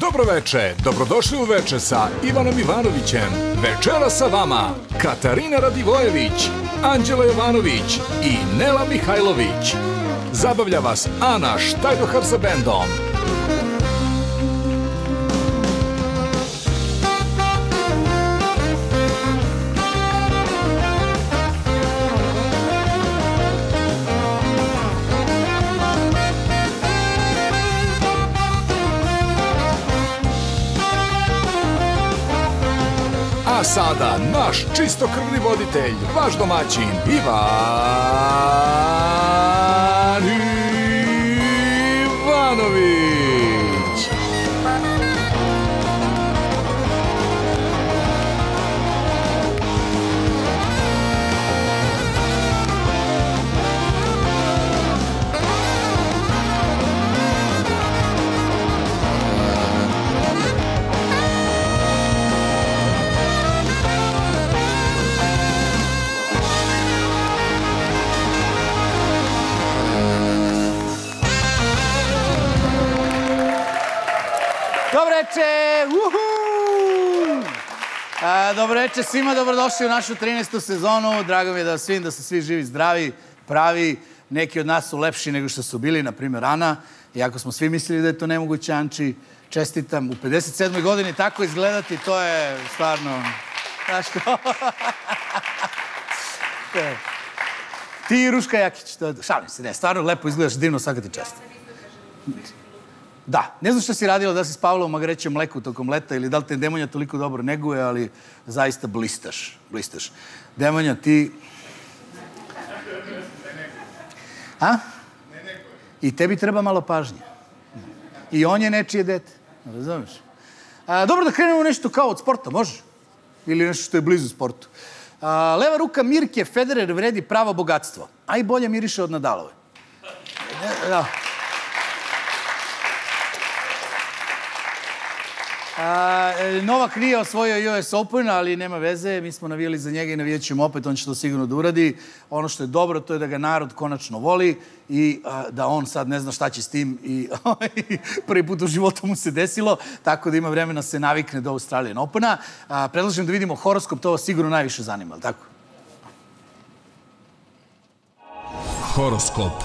Dobroveče, dobrodošli u veče sa Ivanom Ivanovićem. Večera sa vama Katarina Radivojević, Anđela Jovanović i Nela Mihajlović. Zabavlja vas Ana Štajdohar sa bendom. A sada naš čistokrvni voditelj, vaš domaćin, Ivan Ivanović. Dobro veče svima, dobrodošli u našu 13. sezonu. Drago mi je da vas vidim, da ste svi živi, zdravi, pravi. Neki od nas su lepši nego što su bili, na primjer Ana. Iako smo svi mislili da je to nemoguće, Anči, čestitam. U 57. godini tako izgledati, to je stvarno... Znaš ko? Ti i Ruška Jakić. Šalim se, ne, stvarno lepo izgledaš, divno, svaka ti čast. Da, ne znam što si radila, da si spavala u magrećem mleku tokom leta ili da li te Demonja toliko dobro neguje, ali zaista blistaš. Demonja, ti... A? I tebi treba malo pažnje. I on je nečije dete, razumiješ? Dobro, da krenemo nešto kao od sporta, može? Ili nešto što je blizu sportu. Leva ruka Mirke Federer vredi pravo bogatstvo, a i bolje miriše od Nadalove. Da. Novak nije osvojio US Open, ali nema veze, mi smo navijali za njega i navijat ćemo opet, on će to sigurno da uradi. Ono što je dobro, to je da ga narod konačno voli i da on sad ne zna šta će s tim i prvi put u životu mu se desilo, tako da ima vremena se navikne do Australian Opena. Predlažem da vidimo horoskop, to vas sigurno najviše zanima, ali tako? Horoskop.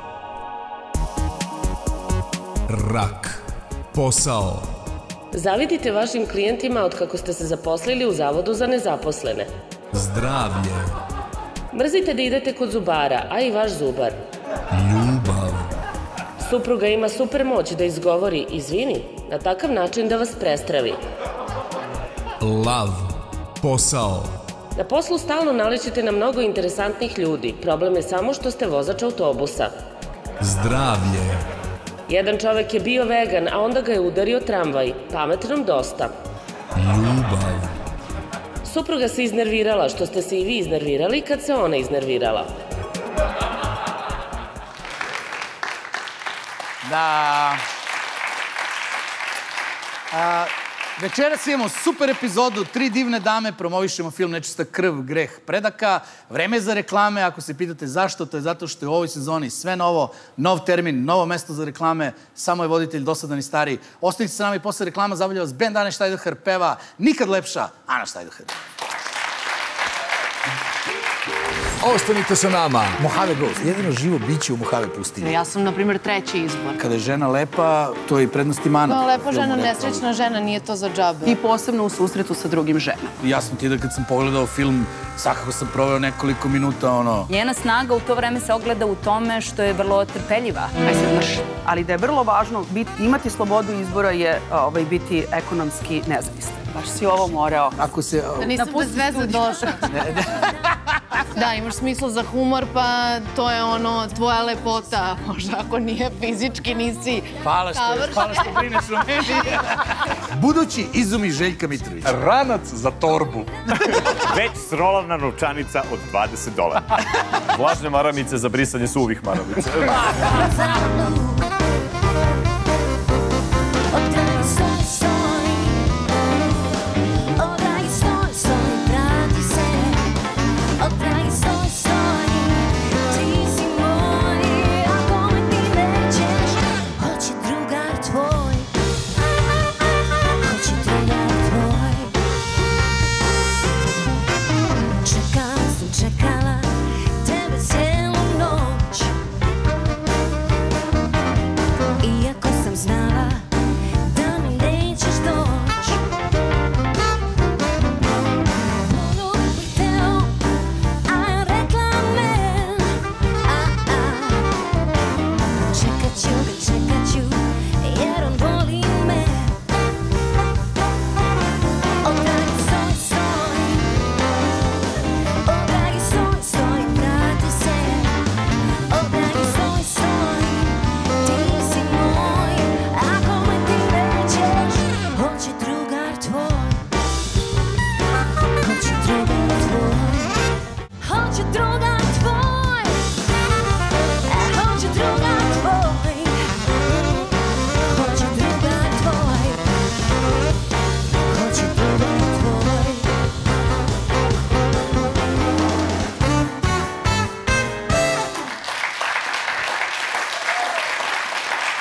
Rak. Posao. Zavidite vašim klijentima od kako ste se zaposlili u Zavodu za nezaposlene. Zdravlje. Mrzite da idete kod zubara, a i vaš zubar. Ljubav. Supruga ima super moć da izgovori izvini, na takav način da vas prestravi. Lav. Posao. Na poslu stalno nalećete na mnogo interesantnih ljudi. Problem je samo što ste vozač autobusa. Zdravlje. Jedan čovek je bio vegan, a onda ga je udario tramvaj. Pametnom dosta. Ljubav. Supruga se iznervirala, što ste se i vi iznervirali kad se ona iznervirala. Da. Večeras imamo super epizodu, 3 divne dame, promovišemo film Nečista krv, greh predaka. Vreme je za reklame, ako se pitate zašto, to je zato što je u ovoj sezoni sve novo, nov termin, novo mesto za reklame, samo je voditelj dosadan i stari. Ostanite sa nama i posle reklama, zabavlja vas bend Ana Štajdohar, peva nikad lepša Ana Štajdohar. Ostanite sa nama. Mojave Ghost, jedino živo biće u Mojave pustinji. Ja sam, na primjer, 3. izbor. Kada je žena lepa, to je i prednost i mana. Lepa žena, nesrećna žena, nije to za džabe. I posebno u susretu sa drugim ženama. Jasno ti je da kad sam pogledao film, svakako sam proveo nekoliko minuta, ono... Njena snaga u to vreme se ogleda u tome što je vrlo trpeljiva. Aj se mrš. Ali da je vrlo važno imati slobodu izbora je biti ekonomski nezavistan. Baš si ovo morao. Ako se... Da nisam bez veze došla. Da, imaš smisla za humor, pa to je ono, tvoja lepota. Možda ako nije fizički, nisi... Hvala što brineš o meni. Budući izumi Željka Mitrovića. Ranac za torbu. Već srolavna novčanica od $20. Vlažne maramice za brisanje suvih maramica.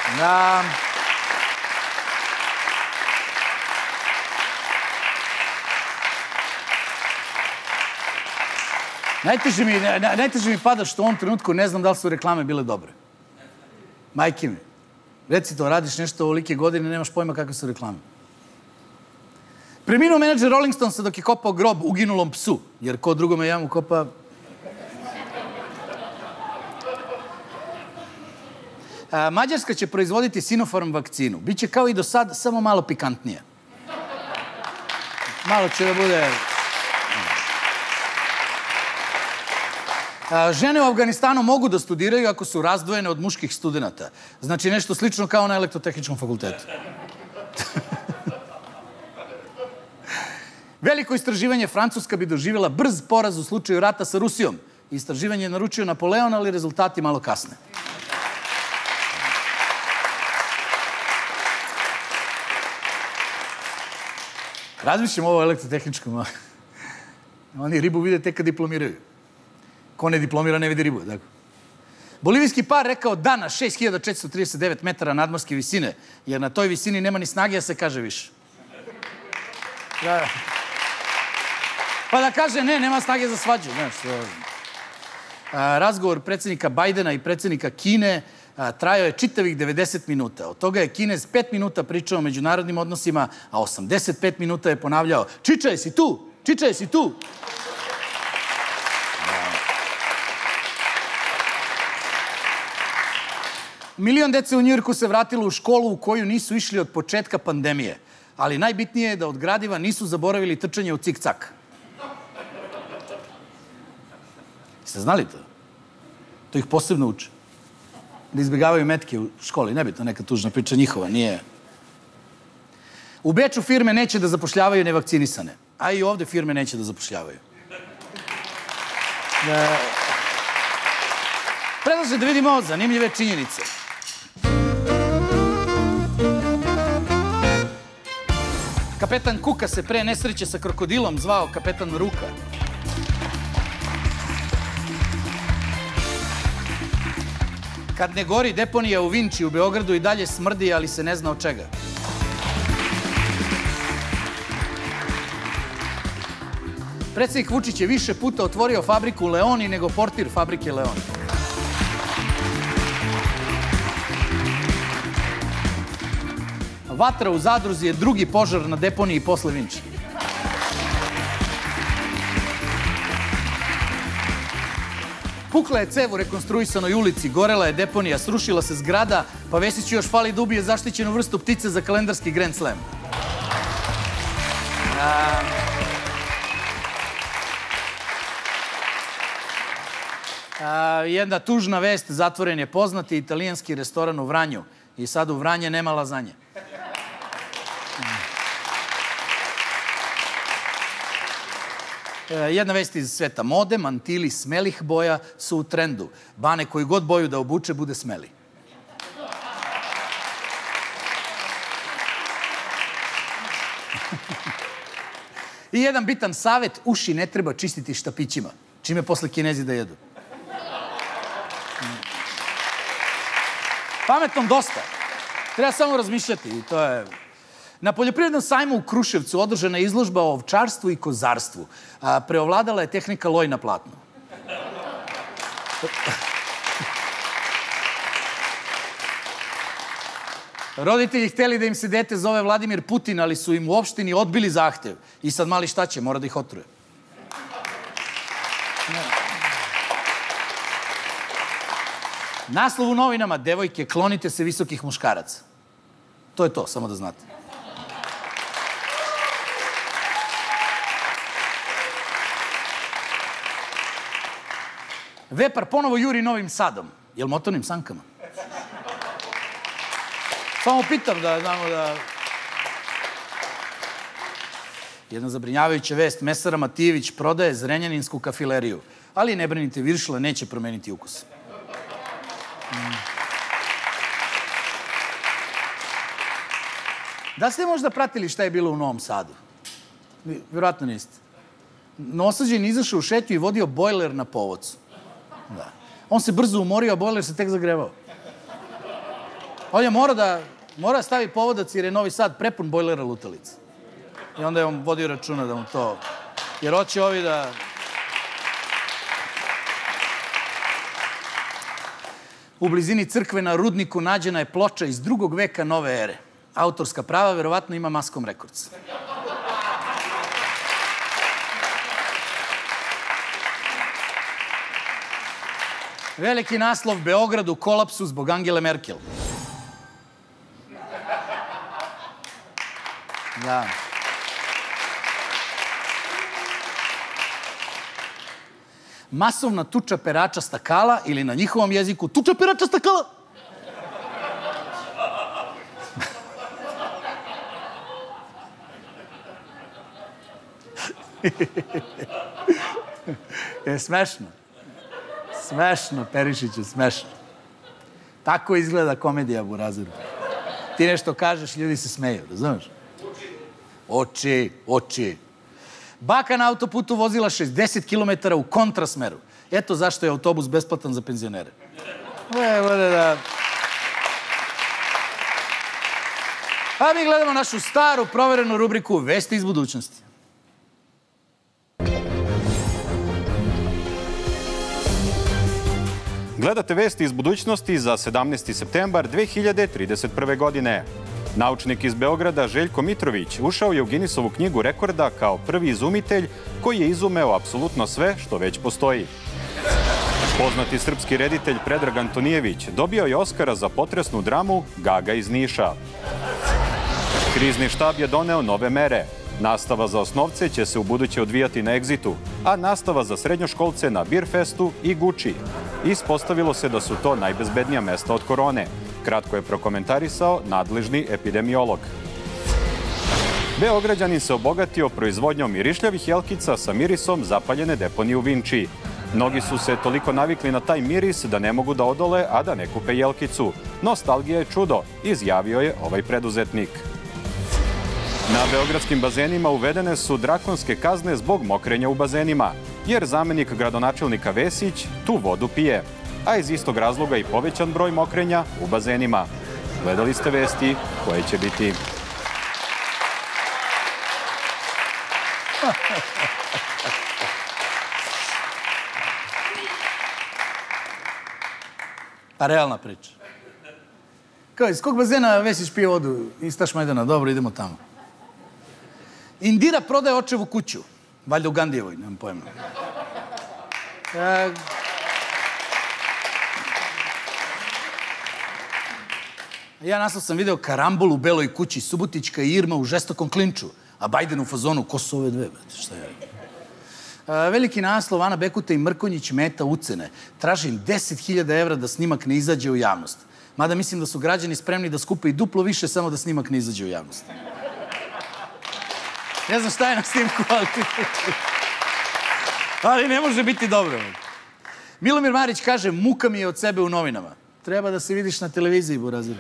Najteže mi pada što u ovom trenutku ne znam da li su reklame bile dobre. Majke mi, reci to, radiš nešto ovolike godine, nemaš pojma kakve su reklame. Preminuo menadžer Rolling Stonesa dok je kopao grob uginulom psu, jer ko drugome jamu kopa... Mađarska će proizvoditi Sinopharm vakcinu. Biće kao i do sad, samo malo pikantnije. Malo će da bude... Žene u Afganistanu mogu da studiraju ako su razdvojene od muških studenta. Znači nešto slično kao na elektrotehničkom fakultetu. Veliko istraživanje, Francuska bi doživjela brz poraz u slučaju rata sa Rusijom. Istraživanje je naručio Napoleon, ali rezultati malo kasne. Razmišljam ovo o elektrotehničkom. Oni ribu vide tek kad diplomiraju. Ko ne diplomira, ne vidi ribu. Bolivijski par rekao da na 6439 metara nadmorske visine, jer na toj visini nema ni snage, a se kaže više. Pa da kaže, ne, nema snage za svađu. Razgovor predsjednika Bajdena i predsjednika Kine trajao je čitavih 90 minuta. Od toga je Kinez 5 minuta pričao o međunarodnim odnosima, a 85 minuta je ponavljao: Čičaj, si tu! Čičaj, si tu! Milion dece u Njujorku se vratilo u školu u koju nisu išli od početka pandemije. Ali najbitnije je da od gradiva nisu zaboravili trčanje u cik-cak. Jeste znali to? To ih posebno uče. Da izbjegavaju metke u školi. Nebitno, neka tužna priča njihova, nije. U Beču firme neće da zapošljavaju nevakcinisane. A i ovde firme neće da zapošljavaju. Predlažem da vidimo zanimljive činjenice. Kapetan Kuka se pre nesreće sa krokodilom zvao kapetan Ruka. Kad ne gori deponija u Vinči u Beogradu i dalje smrdi, ali se ne zna od čega. Predsjednik Vučić je više puta otvorio fabriku Leoni nego portir fabrike Leoni. Vatra u Zadruzi je drugi požar na deponiji posle Vinče. Pukla je cev u rekonstruisanoj ulici, gorela je deponija, srušila se zgrada, pa Vesiću još fali da ubije zaštićenu vrstu ptice za kalendarski Grand Slam. Jedna tužna vest, zatvoren je poznati italijanski restoran u Vranju i sad u Vranje nema lazanje. Jedna vest iz sveta mode, mantili smelih boja su u trendu. Bane koji god boju da obuče, bude smeli. I jedan bitan savjet, uši ne treba čistiti štapićima, čime posle Kinezi da jedu. Pametnom dosta. Treba samo razmišljati i to je... Na poljoprivrednom sajmu u Kruševcu održana je izložba o ovčarstvu i kozarstvu. Preovladala je tehnika loj na platnu. Roditelji hteli da im se dete zove Vladimir Putin, ali su im u opštini odbili zahtev. I sad mali šta će, mora da ih otruje. Naslov u novinama: devojke, klonite se visokih muškaraca. To je to, samo da znate. Vepar ponovo juri Novim Sadom. Jel motornim sankama? Samo pitam da znamo da... Jedna zabrinjavajuća vest. Mesara Matijević prodaje zrenjaninsku kafileriju. Ali ne brinite, Viršla neće promeniti ukus. Da ste možda pratili šta je bilo u Novom Sadu? Vjerojatno niste. Novosađen izašao u šetnju i vodio bojler na povodcu. On se brzo umorio, a bojler se tek zagrevao. On mora stavi povodac jer je Novi Sad prepun bojlera lutalica. I onda je on vodio računa da mu to... Jer hoće ovi da... U blizini crkve na Rudniku nađena je ploča iz 2. veka nove ere. Autorska prava verovatno ima Maskom Records. Veliki naslov Beograd u kolapsu zbog Angele Merkel. Da. Masovna tuča perača stakala ili na njihovom jeziku tuča perača stakala. Je smešno. Smešno, Perišiću, smešno. Tako izgleda komedija, Burazeru. Ti nešto kažeš, ljudi se smeju, razumeš? Oči. Baka na autoputu vozila 60 km u kontrasmeru. Eto zašto je autobus besplatan za penzionere. A mi gledamo našu staru, proverenu rubriku Vesti iz budućnosti. Gledate Vesti iz budućnosti za 17. septembar 2031. godine. Naučnik iz Beograda Željko Mitrović ušao je u Guinnessovu knjigu rekorda kao prvi izumitelj koji je izumeo apsolutno sve što već postoji. Poznati srpski reditelj Predrag Antonijević dobio je Oskara za potresnu dramu Gaga iz Niša. Krizni štab je doneo nove mere. Nastava za osnovce će se ubuduće odvijati na Exitu, a nastava za srednjoškolce na Beerfestu i Guči. Ispostavilo se da su to najbezbednija mesta od korone. Kratko je prokomentarisao nadležni epidemiolog. Beograđanin se obogatio proizvodnjom mirišljavih jelkica sa mirisom zapaljene deponije u Vinči. Mnogi su se toliko navikli na taj miris da ne mogu da odole, a da ne kupe jelkicu. Nostalgija je čudo, izjavio je ovaj preduzetnik. Na beogradskim bazenima uvedene su drakonske kazne zbog mokrenja u bazenima, jer zamenik gradonačelnika Vesić tu vodu pije, a iz istog razloga i povećan broj mokrenja u bazenima. Gledali ste vesti koje će biti. Pa realna priča. Kao, iz kog bazena Vesić pije vodu? Iz Tašmajdana, dobro, idemo tamo. Indira prodaje očevu kuću. Valjda u Gandijevoj, nemam pojma. Ja naslov sam video karambol u Beloj kući, Subotićka i Irma u žestokom klinču, a Bajden u fazonu, ko su ove dve? Šta je? Veliki naslov, Ana Bekuta i Mrkonjić meta ucene. Tražim 10.000 evra da snimak ne izađe u javnost. Mada mislim da su građani spremni da skupe i duplo više samo da snimak ne izađe u javnost. Ne znam šta je na snimku, ali ne može biti dobro. Milomir Marić kaže, muka mi je od sebe u novinama. Treba da se vidiš na televiziji, Burazir.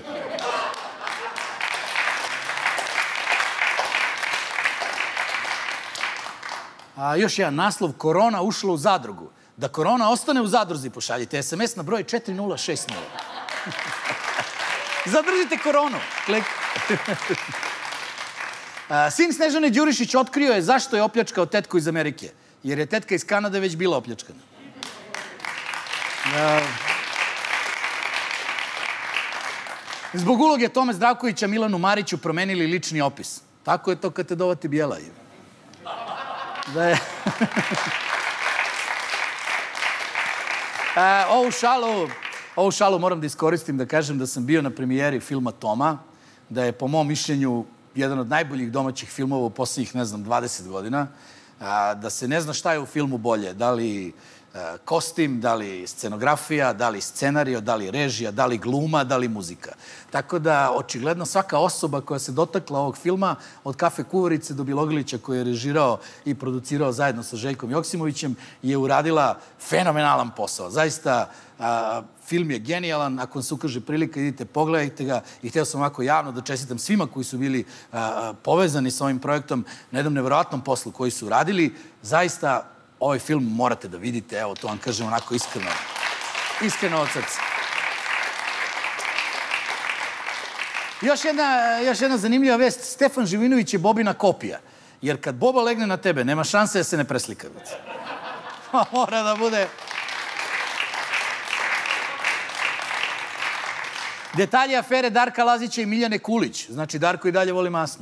A još jedan naslov, korona ušla u zadrugu. Da korona ostane u zadruzi, pošaljite SMS na broj 4060. Zadržite koronu. Klik. Sin Snežane Đurišić otkrio je zašto je opljačkao tetku iz Amerike. Jer je tetka iz Kanade već bila opljačkana. Zbog uloge Tome Zdravkovića Milanu Mariću promenili lični opis. Tako je to kad te dovati bijela. Ovu šalu moram da iskoristim da kažem da sam bio na premijeri filma Toma, da je po mom mišljenju jedan od najboljih domaćih filmova u posljednjih, 20 godina, da se ne zna šta je u filmu bolje, da li kostim, da li scenografija, da li scenario, da li režija, da li gluma, da li muzika. Tako da, očigledno, svaka osoba koja se dotakla ovog filma, od Kafe Kuvarice do Bilogrlića, koji je režirao i producirao zajedno sa Željkom Joksimovićem, je uradila fenomenalan posao. Zaista, film je genijalan. Ako vam se ukaže prilika, idite, pogledajte ga. I hteo sam ovako javno da čestitam svima koji su bili povezani sa ovim projektom na jednom neverovatnom poslu koji su radili. Zaista, ovaj film morate da vidite, evo, to vam kažem onako iskreno od srca. Još jedna zanimljiva vest. Stefan Živinović je Bobina kopija. Jer kad Boba legne na tebe, nema šanse da se ne preslika. Mora da bude... Detalji afere Darka Lazića i Miljane Kulić. Znači, Darko i dalje voli masno.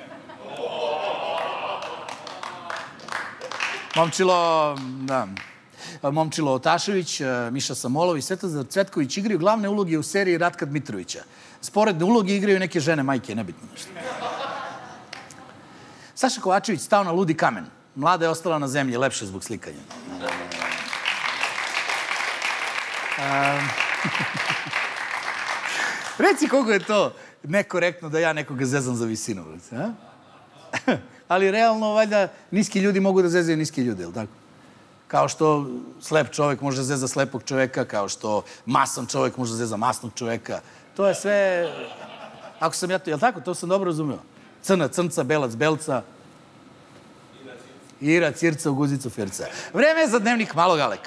Momčilo Otašević, Miša Samolov i Svetozar Cvetković igraju glavne uloge u seriji Ratka Dmitrovića. Sporedne uloge igraju neke žene, majke, nebitno nešto. Saša Kovačević stao na ludi kamen. Mlada je ostala na zemlji, lepše zbog slikanja. Reci koliko je to nekorektno da ja nekoga zezam za visinu. Ali realno, valjda, niski ljudi mogu da zezaju niski ljudi, ili tako? Kao što slep čovek može da zeza slepog čoveka, kao što masan čovek može da zeza masnog čoveka. To je sve... Ako sam ja to... Jel' tako? To sam dobro razumio. Crna crnca, belac belca. Ira circa u guzicu firca. Vreme je za dnevnik malog Aleka.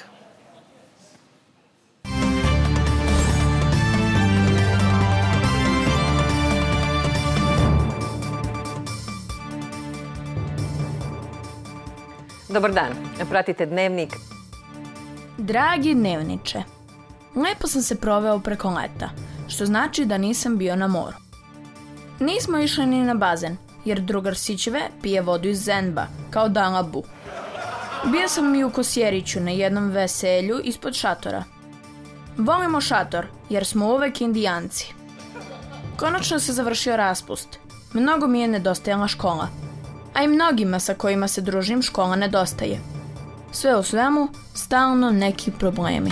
Dobar dan, pratite dnevnik. Dragi dnevniče, lepo sam se proveo preko leta, što znači da nisam bio na moru. Nismo išli ni na bazen, jer drugar Sićeve pije vodu iz Zenba, kao Dalabu. Bio sam i u Kosjeriću na jednom veselju ispod šatora. Volimo šator, jer smo uvek indijanci. Konačno se završio raspust. Mnogo mi je nedostajala škola. A i mnogima sa kojima se družim škola nedostaje. Sve u svemu, stalno neki problemi.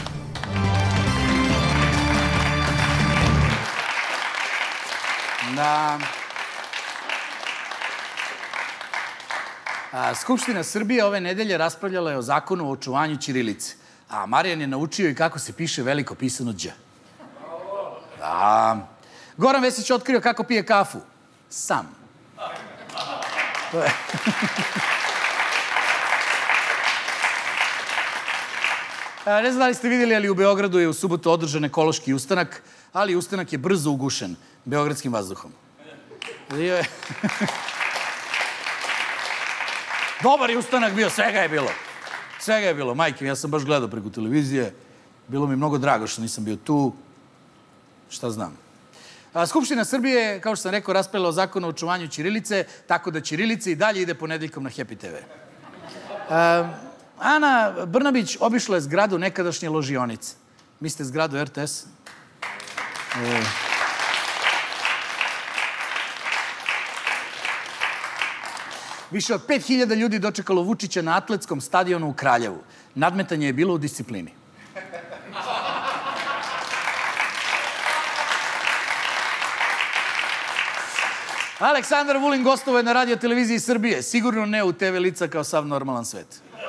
Skupština Srbije ove nedelje raspravljala je o zakonu o očuvanju ćirilice. A Marijan je naučio i kako se piše veliko pisano Đ. Goran Vesić otkrio kako pije kafu. Sam. Ne znam da li ste vidjeli, ali u Beogradu je u subotu održan ekološki ustanak, ali ustanak je brzo ugušen beogradskim vazduhom. Dobar je ustanak bio, svega je bilo. Svega je bilo, majke, ja sam baš gledao preko televizije. Bilo mi mnogo drago što nisam bio tu. Šta znam. Skupština Srbije, kao što sam rekao, raspravila o zakonu o očuvanju ćirilice, tako da ćirilica i dalje ide ponedeljkom na Happy TV. Ana Brnabić obišla je zgradu nekadašnje ložionice. Mislite zgradu RTS? Više od 5000 ljudi dočekalo Vučića na atletskom stadionu u Kraljevu. Nadmetanje je bilo u disciplini. Aleksandar Vulin gostovao je na radio televiziji Srbije. Sigurno ne u TV lica kao sav normalan svet.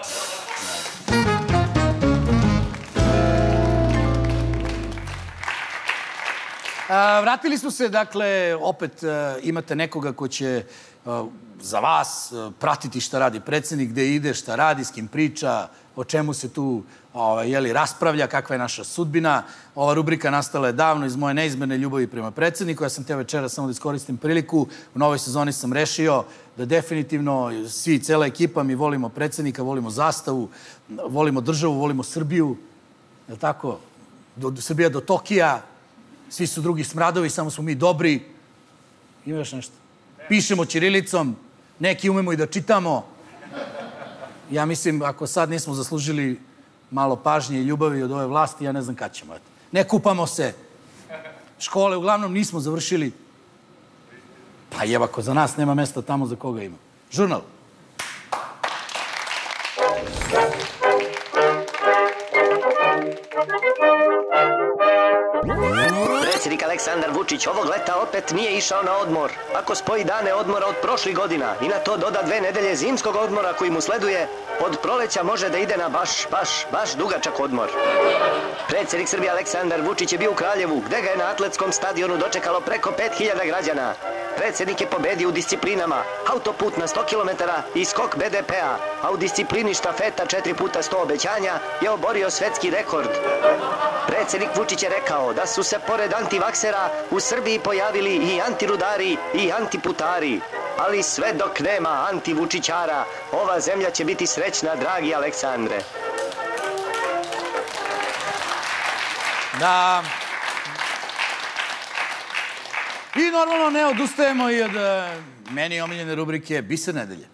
Vratili smo se, dakle, opet imate nekoga ko će za vas pratiti šta radi predsjednik, gde ide, šta radi, s kim priča, o čemu se tu raspravlja, kakva je naša sudbina. Ova rubrika nastala je davno iz moje neizmerne ljubavi prema predsjedniku. Ja sam teo večera samo da iskoristim priliku. U novoj sezoni sam rešio da definitivno svi, cela ekipa, mi volimo predsjednika, volimo zastavu, volimo državu, volimo Srbiju. Je li tako? Srbija do Tokija. Svi su drugi smradovi, samo smo mi dobri. Ima još nešto? Pišemo ćirilicom, neki umemo i da čitamo. Ja mislim, ako sad nismo zaslužili malo pažnje i ljubavi od ove vlasti, ja ne znam kad ćemo. Ne kupamo se. Škole uglavnom nismo završili. Pa jebako, za nas nema mesta tamo za koga ima. Žurnal. Predsjednik Aleksandar Vučić ovog leta opet nije išao na odmor. Ako spoji dane odmora od prošlih godina i na to doda 2 nedelje zimskog odmora koji mu sleduje, od proleća može da ide na baš dugačak odmor. Predsjednik Srbije Aleksandar Vučić je bio u Kraljevu, gde ga je na atletskom stadionu dočekalo preko 5000 građana. Predsjednik je pobedio u disciplinama autoput na 100 km i skok BDP-a, a u disciplini štafeta 4x100 obećanja je oborio svetski rekord. Predsjednik Vučić je rekao da su se pored antivaksera u Srbiji pojavili i antirudari i antiputari. Ali sve dok nema antivučićara, ova zemlja će biti srećna, dragi Aleksandre. Da. I normalno ne odustajemo i od meni omiljene rubrike Biser nedelje.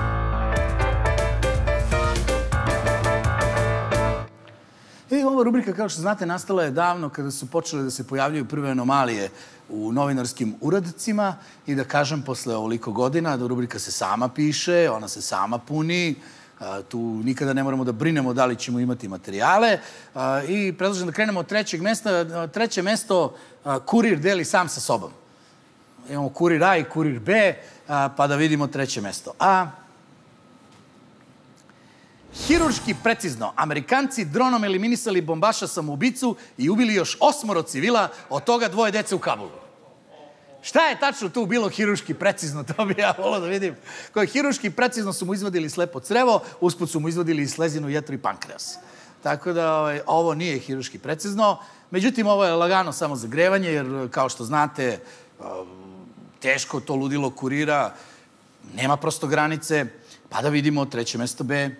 I ova rubrika, kao što znate, nastala je davno kada su počele da se pojavljaju prve anomalije u novinarskim uradcima i da kažem, posle ovoliko godina, da rubrika se sama piše, ona se sama puni, tu nikada ne moramo da brinemo da li ćemo imati materijale i predlažem da krenemo od trećeg mesta. Treće mesto Kurir deli sam sa sobom. Imamo Kurir A i Kurir B, pa da vidimo treće mesto. Hirurški precizno, Amerikanci dronom eliminisali bombaša samoubicu i ubili još 8 civila, od toga 2 dece u Kabulu. Šta je tačno tu bilo hirurški precizno? To bi ja volao da vidim. Hirurški precizno su mu izvadili slepo crevo, usput su mu izvadili i slezinu, jetru i pankreas. Tako da ovo nije hirurški precizno. Međutim, ovo je lagano samo zagrevanje, jer kao što znate, teško to ludilo Kurira, nema prosto granice, pa da vidimo treće mesto B.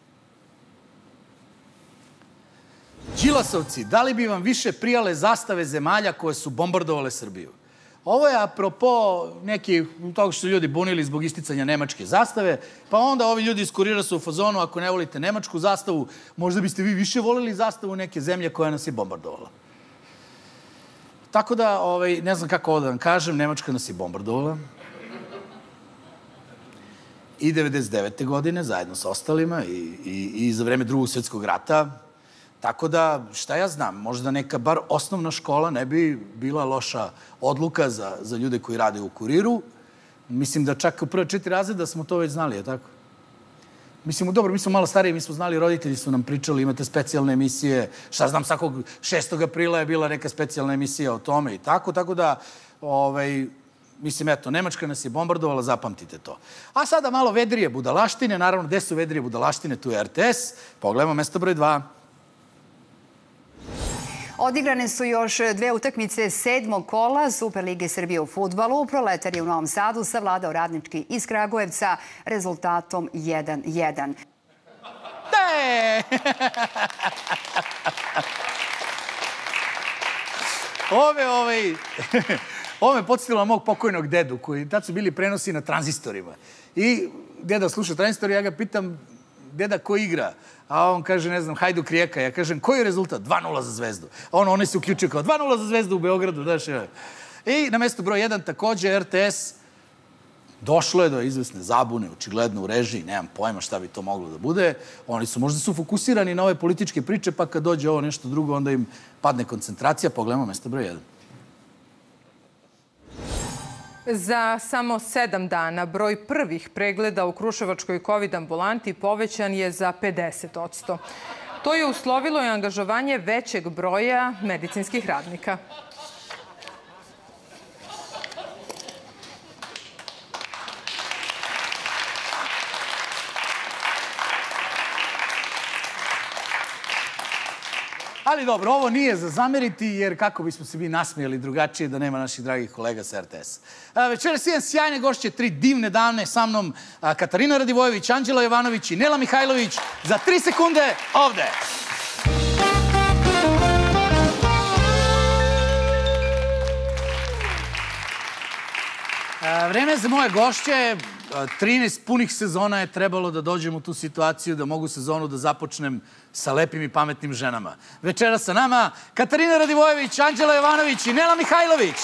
Đilasovci, da li bi vam više prijale zastave zemalja koje su bombardovale Srbiju? Ovo je apropo nekih toga što su ljudi bunili zbog isticanja nemačke zastave, pa onda ovi ljudi iz Kurira su u fazonu, ako ne volite nemačku zastavu, možda biste vi više volili zastavu neke zemlje koja nas je bombardovala. Tako da, ne znam kako ovo da vam kažem, Nemačka nas je bombardovala. I 99. godine, zajedno sa ostalima, i za vreme Drugog svjetskog rata. Tako da, šta ja znam, možda neka bar osnovna škola ne bi bila loša odluka za ljude koji rade u Kuriru. Mislim da čak u prve 4 razreda smo to već znali, je tako? Mislim, dobro, mi smo malo stariji, mi smo znali, roditelji su nam pričali, imate specijalne emisije, šta znam, svakog 6. aprila je bila neka specijalna emisija o tome i tako da, mislim, eto, Nemačka nas je bombardovala, zapamtite to. A sada malo vedrije budalaštine, naravno, gde su vedrije budalaštine, tu je RTS, pogledamo mesto broj 2. Odigrane su još 2 utakmice 7. kola Superlige Srbije u fudbalu. Proletar je u Novom Sadu savladao Radnički iz Kragujevca rezultatom 1:1. Ovo me podsjetilo na mog pokojnog dedu, koji tad su bili prenosi na tranzistorima. I deda sluša tranzistor i ja ga pitam, deda, ko igra? A on kaže, ne znam, Hajduk Rijeka. Ja kažem, koji je rezultat? 2:0 za Zvezdu. On se uključio kao 2:0 za Zvezdu u Beogradu. I na mestu broj 1 takođe RTS. Došlo je do izvesne zabune, očigledno u režiji, nemam pojma šta bi to moglo da bude. Oni su možda fokusirani na ove političke priče, pa kad dođe ovo nešto drugo, onda im padne koncentracija. Pogledamo mesto broj 1. Za samo 7 dana broj prvih pregleda u Kruševačkoj COVID ambulanti povećan je za 50%. To je uslovilo i angažovanje većeg broja medicinskih radnika. Ali dobro, ovo nije za zameriti, jer kako bismo se mi nasmijali drugačije da nema naših dragih kolega sa RTS. Večeras imam sjajne gošće, 3 divne dame sa mnom, Katarina Radivojević, Anđela Jovanović i Nela Mihajlović. Za 3 sekunde ovde. Vreme za moje gošće. 13 punih sezona je trebalo da dođem u tu situaciju da mogu sezonu da započnem sa lepim i pametnim ženama. Večera sa nama Katarina Radivojević, Anđela Jovanović i Nela Mihajlović.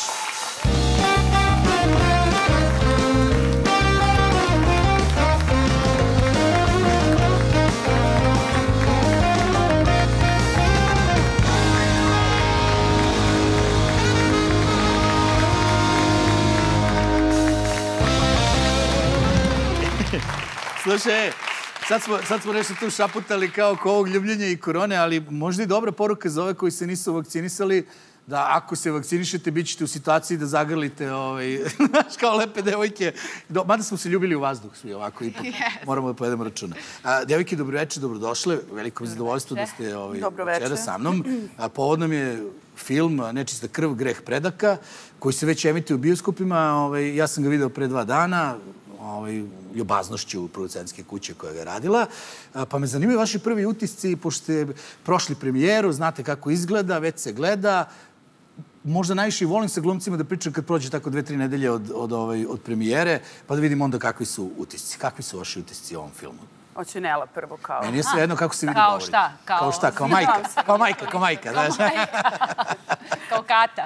Slušaj, sad smo nešto tu šaputali kao oko ovog ljubljenja i korone, ali možda i dobra poruka za ove koji se nisu vakcinisali, da ako se vakcinišete, bit ćete u situaciji da zagrlite, znaš, kao lepe devojke. Mada smo se ljubili u vazduh svi ovako, ipak moramo da povedemo računa. Devojke, dobroveče, dobrodošle. Veliko mi zadovoljstvo da ste večera sa mnom. Povod nam je film Nečista krv, greh predaka, koji se već emituje u bioskopima. Ja sam ga video pre 2 dana, ljubaznošću producentske kuće koja ga je radila. Pa me zanimaju vaši prvi utisci, pošto ste prošli premijeru, znate kako izgleda, već se gleda. Možda najviše volim sa glumcima da pričam kad prođe tako 2-3 nedelje od premijere, pa da vidim onda kakvi su utisci. Kakvi su vaši utisci u ovom filmu? Hoće Nela prvo kao... Meni je sve jedno kako se vidi Kao govoriti. šta? Kao šta? Kao majka. Kao majka, kao majka. Kao Kata.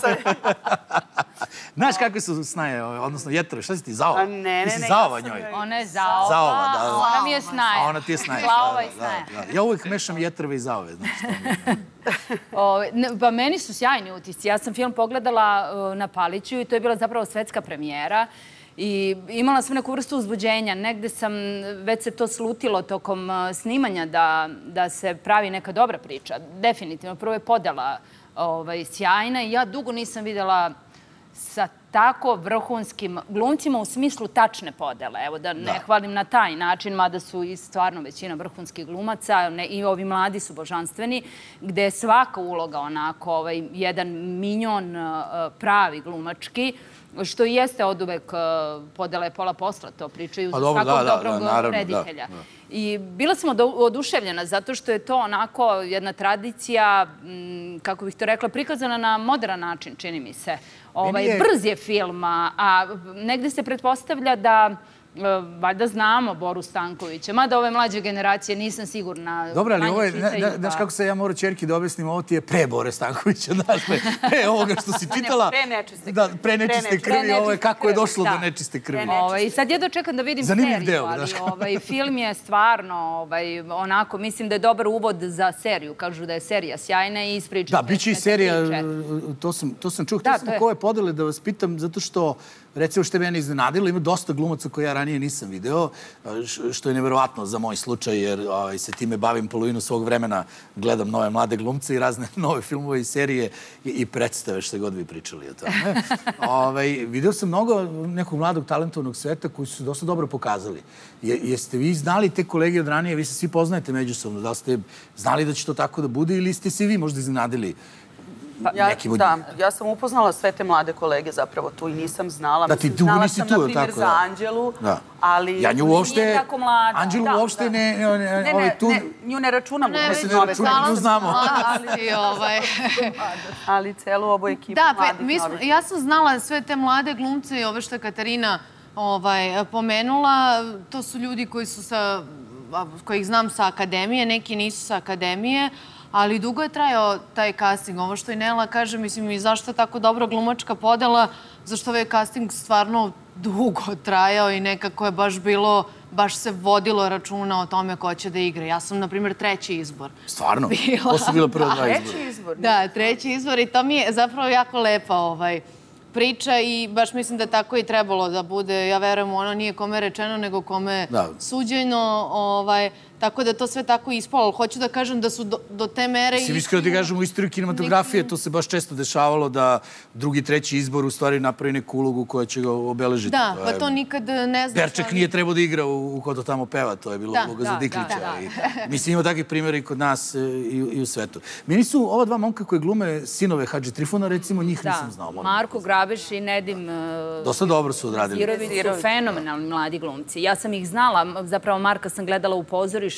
Znaš kakve su snaje, odnosno jetrove, šta si ti, zaova? Ne. Ti si zaova njoj. Ona je zaova. Zaova, da. Ona mi je snaja. A ona ti je snaja. Glavova i snaja. Ja uvijek mešam jetrove i zaove. Pa meni su sjajni utisci. Ja sam film pogledala na Paliću i to je bila zapravo svetska premijera. I imala sam neku vrstu uzbuđenja. Negde sam, već se to slutilo tokom snimanja da se pravi neka dobra priča. Definitivno. Prvo je podela sjajna i ja dugo nisam videla sa tako vrhunskim glumcima u smislu tačne podele. Evo da ne hvalim na taj način, mada su i stvarno većina vrhunskih glumaca i ovi mladi su božanstveni, gde je svaka uloga onako jedan minjon pravi glumački, što i jeste od uvek podela je pola posla, to pričaju za svakog dobrog reditelja. I bila sam oduševljena zato što je to onako jedna tradicija, kako bih to rekla, prikazana na modern način, čini mi se. Brz je film, a negde se pretpostavlja da valjda znamo Boru Stankovića, mada ove mlađe generacije nisam sigurna. Dobro, ali ovo je, znaš kako se ja moram ćerki da objasnim, ovo ti je pre Bore Stankovića, dakle, pre ovoga što si čitala. Pre nečiste krvi, ovo je kako je došlo do nečiste krvi. I sad jedno čekam da vidim seriju, ali film je stvarno, onako, mislim da je dobar uvod za seriju. Kažu da je serija sjajna i ispriča. Da, bit će i serija, to sam čuo. Htio sam oko ove podele da vas pitam, zato što, recimo što je mene iznenadilo, ima dosta glumaca koje ja ranije nisam video, što je neverovatno za moj slučaj, jer se time bavim polovinu svog vremena, gledam nove mlade glumce i razne nove filmove i serije i predstave, što god vi pričali o tome. Video sam mnogo nekog mladog talentovnog sveta koji su se dosta dobro pokazali. Jeste vi znali te kolege od ranije, vi se svi poznajete međusobno, da li ste znali da će to tako da bude ili ste se vi možda iznenadili? Da, ja sam upoznala sve te mlade kolege zapravo tu i nisam znala. Da, ti dugo nisi tu, tako da? Znala sam, na primjer, za Anđelu, ali... Ja nju uopšte... Anđelu uopšte ne... Nju ne računamo. Nju znamo. Ali celu ovu ekipu mladih novih. Ja sam znala sve te mlade glumce i ove što je Katarina pomenula. To su ljudi kojih znam sa akademije, neki nisu sa akademije, ali dugo je trajao taj casting. Ovo što i Nela kaže, mislim, i zašto je tako dobro glumačka podela, zašto ovaj casting stvarno dugo trajao i nekako je baš se vodilo računa o tome ko će da igra. Ja sam, na primjer, 3. izbor. Stvarno? Ko su bila prva 2 izbora? 3. izbor? Da, 3. izbor i to mi je zapravo jako lepa priča i baš mislim da tako i trebalo da bude. Ja verujem, ono nije kome rečeno, nego kome suđeno. Tako da to sve tako ispalo. Ali hoću da kažem da su do te mere... Mislim, iskreno ti kažem, u istoriju kinematografije to se baš često dešavalo da 2., 3. izbor u stvari napravi neku ulogu koja će ga obeležiti. Da, pa to nikad ne znaš. Perček nije trebao da igra u Ko to tamo peva, to je bilo uloga za Diklića. Mislim, ima takvih primjera i kod nas i u svetu. Meni su ova 2 momka koje glume sinove Hadži Trifona, recimo, njih nisam znao. Marko Grabeš i Nedim dosta dobro su odradili. Zirović su fenomenalni mladi glumci. Ja sam ih znala, zapravo Marka sam gledala u pozorištu,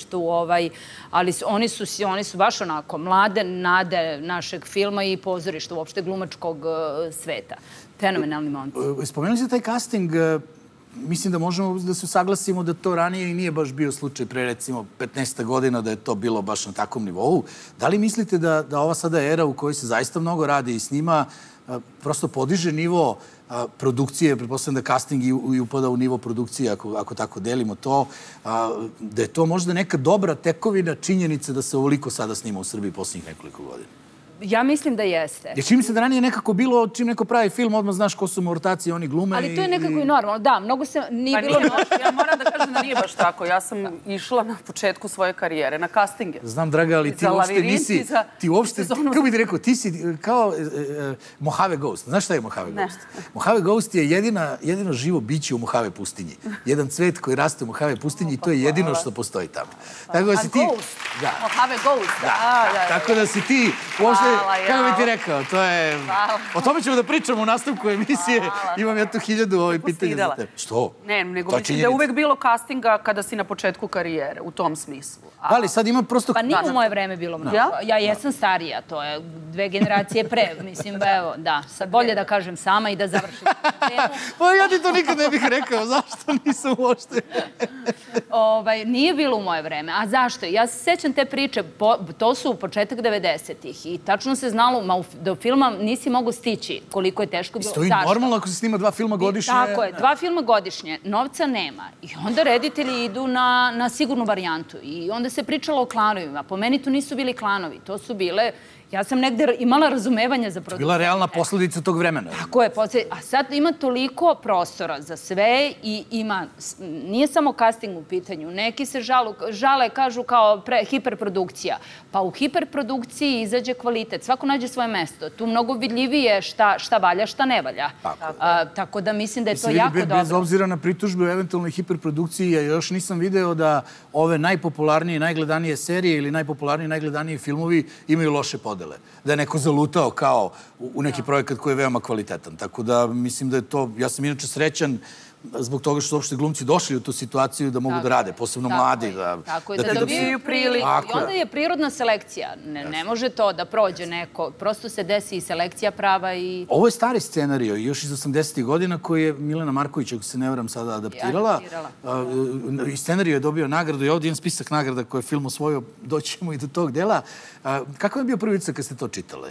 ali oni su baš onako mlade nade našeg filma i pozorišta, uopšte glumačkog sveta. Fenomenalni momci. Spomenuli ste taj casting, mislim da možemo da se saglasimo da to ranije i nije baš bio slučaj pre recimo 15 godina da je to bilo baš na takvom nivou. Da li mislite da ova sada era u kojoj se zaista mnogo radi i snima prosto podiže nivo produkcije, pretpostavljam da casting i upada u nivo produkcije, ako tako delimo to, da je to možda neka dobra tekovina činjenice da se ovoliko sada snima u Srbiji posljednjih nekoliko godina? Ja mislim da jeste. Jer čini mi se da ranije nekako bilo, čim neko pravi film, odmah znaš ko su mortaci, oni glume. Ali to je nekako i normalno. Da, mnogo se nije bilo... Ja moram da kažem da nije baš tako. Ja sam išla na početku svoje karijere, na castinge. Znam, draga, ali ti uopšte nisi... Ti uopšte, kako bih ti rekao, ti si kao Mojave Ghost. Znaš šta je Mojave Ghost? Mojave Ghost je jedino živo biće u Mojave pustinji. Jedan cvet koji raste u Mojave pustinji i to je jedino što postoji tamo. A Ghost? Mojave Ghost. Tako da si ti uopšte kako bi ti rekao, to je... O tome ćemo da pričamo u nastavku emisije. Imam ja tu 1000 pitanja za tebe. Što? Ne, nego mislim da je uvek bilo castinga kada si na početku karijere, u tom smislu. Ali sad ima prosto... Pa nije u moje vreme bilo mnogo. Ja jesam starija, to je 2 generacije pre. Mislim, evo, da. Sad bolje da kažem sama i da završim temu. Pa ja ti to nikad ne bih rekao. Zašto nisam uopšte? Nije bilo u moje vreme. A zašto? Ja se sećam te priče. To su početak 90-ih i tačno se znalo do filma nisi mogo stići koliko je teško bilo. Stoji normalno ako se snima 2 filma godišnje. Tako je, 2 filma godišnje. Novca nema. I onda reditelji idu na sigurnu varijantu. I onda se pričalo o klanovima. Po meni to nisu bili klanovi. To su bile... Ja sam negde imala razumevanja za produkciju. Bila realna posledica tog vremena. Tako je. A sad ima toliko prostora za sve i ima... Nije samo casting u pitanju. Neki se žale, kažu kao hiperprodukcija. Pa u hiperprodukciji izađe kvalitet. Svako nađe svoje mesto. Tu mnogo vidljivije šta valja, šta ne valja. Tako da mislim da je to jako dobro. Bez obzira na pritužbe u eventualnoj hiperprodukciji, ja još nisam video da ove najpopularnije i najgledanije serije ili najpopularnije i najgledanije filmovi imaju loše podele. Da je neko zalutao kao u neki projekat koji je veoma kvalitetan. Tako da mislim da je to... Ja sam inače srećan zbog toga što su uopšte glumci došli u tu situaciju da mogu da rade, posebno mladi. Tako je, da dobiju priliku. I onda je prirodna selekcija. Ne može to da prođe neko. Prosto se desi i selekcija prava i... Ovo je stari scenario, još iz 80. godina koji je Milena Marković, ako se ne varam, sada adaptirala. I scenario je dobio nagradu i ovdje imam spisak nagrada koje je film osvojio. Doćemo i do tog dela. Kako je bio prvi utisak kad ste to čitale?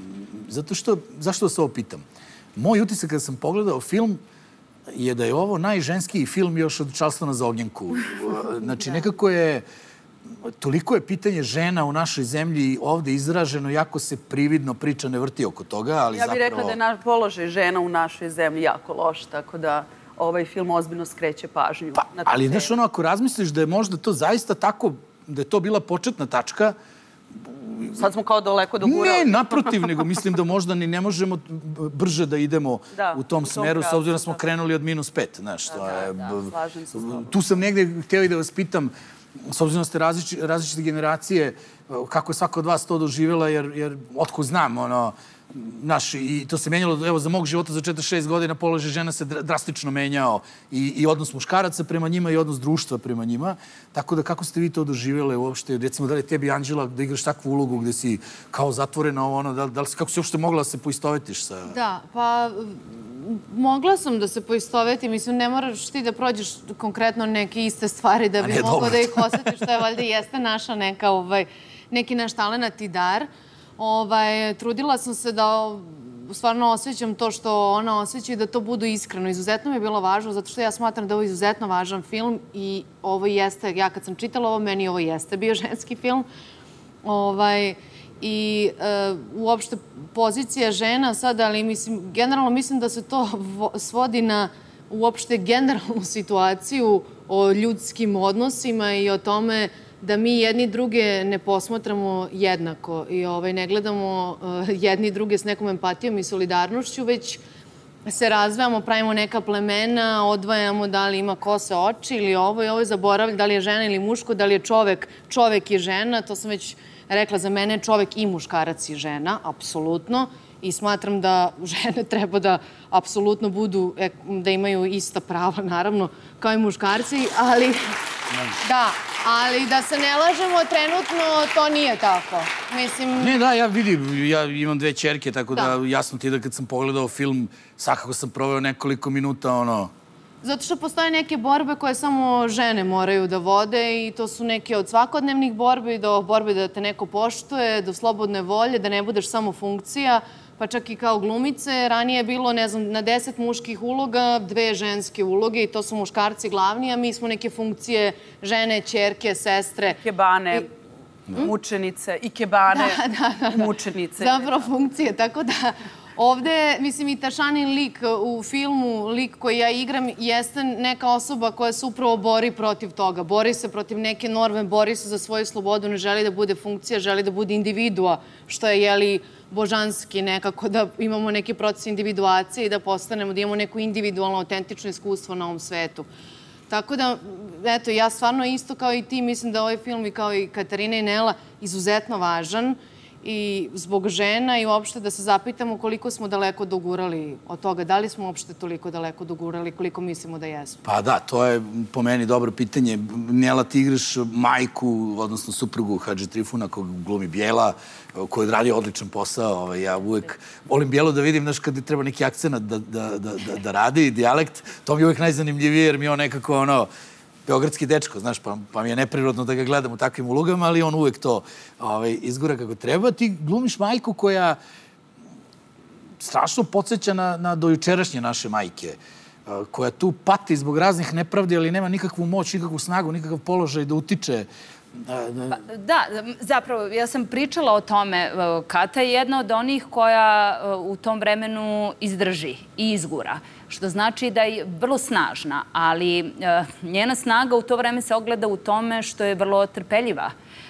Zašto vas ovo pitam? Moj utisak kada sam pogledao film je da je ovo najženskiji film još od Charlestona za ognjenku. Znači, nekako je... Toliko je pitanje žena u našoj zemlji ovde izraženo, jako se prividno priča ne vrti oko toga, ali zapravo... Ja bih rekla da je naš položaj žena u našoj zemlji jako loš, tako da ovaj film ozbiljno skreće pažnju na to. Ali, znaš, ono, ako razmisliš da je možda to zaista tako, da je to bila početna tačka... Sad smo kao daleko dogurali. Ne, naprotiv, nego mislim da možda ni ne možemo brže da idemo u tom smeru, s obzirom da smo krenuli od -5, znaš. Slažem se s tobom. Tu sam negde htio i da vas pitam, s obzirom da ste različite generacije, kako je svaka od vas to doživjela, jer otko znam, ono, znaš, i to se menjalo, evo, za mog života za 46 godina položaj žena se drastično menjao i odnos muškaraca prema njima i odnos društva prema njima. Tako da, kako ste vi to doživjele uopšte? Recimo, da li je tebi, Anđela, da igraš takvu ulogu gde si kao zatvorena, ono, kako si uopšte mogla da se poistovetiš sa... Da, pa... Mogla sam da se poistovetim, mislim, ne moraš ti da prođeš konkretno neke iste stvari da bi mogla da ih osjetiš, što je valjda jeste naša neka, neki naš talenat i dar. Trudila sam se da stvarno osjećam to što ona osjeća i da to budu iskreno. Izuzetno mi je bilo važno, zato što ja smatram da je ovo izuzetno važan film i ovo jeste, ja kad sam čitala ovo, meni ovo jeste bio ženski film. I uopšte pozicija žena sad, ali generalno mislim da se to svodi na uopšte generalnu situaciju o ljudskim odnosima i o tome da mi jedni druge ne posmatramo jednako i ne gledamo jedni druge s nekom empatijom i solidarnošću, već se razvijamo, pravimo neka plemena, odvajamo da li ima kose oči ili ovo i ovo, zaboravljamo da li je žena ili muško, da li je čovek i žena, to sam već rekla, za mene čovek i muškarac i žena, apsolutno, i smatram da žene treba da apsolutno budu, da imaju ista prava, naravno, kao i muškarci, ali da se ne lažemo, trenutno to nije tako. Ne, da, ja vidim, ja imam 2 ćerke, tako da jasno ti da kad sam pogledao film, svakako sam proveo nekoliko minuta, ono... Zato što postoje neke borbe koje samo žene moraju da vode i to su neke od svakodnevnih borbi do borbe da te neko poštuje, do slobodne volje, da ne budeš samo funkcija, pa čak i kao glumice. Ranije je bilo, ne znam, na 10 muških uloga, 2 ženske uloge i to su muškarci glavni, a mi smo neke funkcije žene, ćerke, sestre. Ikebane, mučenice, ikebane, mučenice. Zapravo funkcije, tako da... Ovde, mislim, i Tašanin lik u filmu, lik koji ja igram, jeste neka osoba koja se upravo bori protiv toga. Bori se protiv neke norme, bori se za svoju slobodu, ne želi da bude funkcija, želi da bude individua, što je, jeli, božanski nekako, da imamo neki proces individuacije i da postanemo, da imamo neko individualno, autentično iskustvo na ovom svetu. Tako da, eto, ja stvarno isto kao i ti mislim da ovaj film i kao i Katarina i Nela izuzetno važan i zbog žena i uopšte da se zapitamo koliko smo daleko dogurali od toga. Da li smo uopšte toliko daleko dogurali, koliko mislimo da jesmo? Pa da, to je po meni dobro pitanje. Nela, ti igraš majku, odnosno suprugu Hadži Trifuna, kog glumi Bijela, koji je odradio odličan posao. Ja uvek volim Bijelu da vidim, znaš, kad treba neki akcenat da radi, dijalekt. To mi je uvek najzanimljivije, jer mi je on nekako, beogradski dečko, znaš, pa mi je neprirodno da ga gledam u takvim ulogama, ali on uvek to izgura kako treba. Ti glumiš majku koja strašno podsjeća na dojučerašnje naše majke, koja tu pati zbog raznih nepravdi, ali nema nikakvu moć, nikakvu snagu, nikakav položaj da utiče. Da, zapravo, ja sam pričala o tome. Kata je jedna od onih koja u tom vremenu izdrži i izgura, što znači da je vrlo snažna, ali njena snaga u to vreme se ogleda u tome što je vrlo trpeljiva,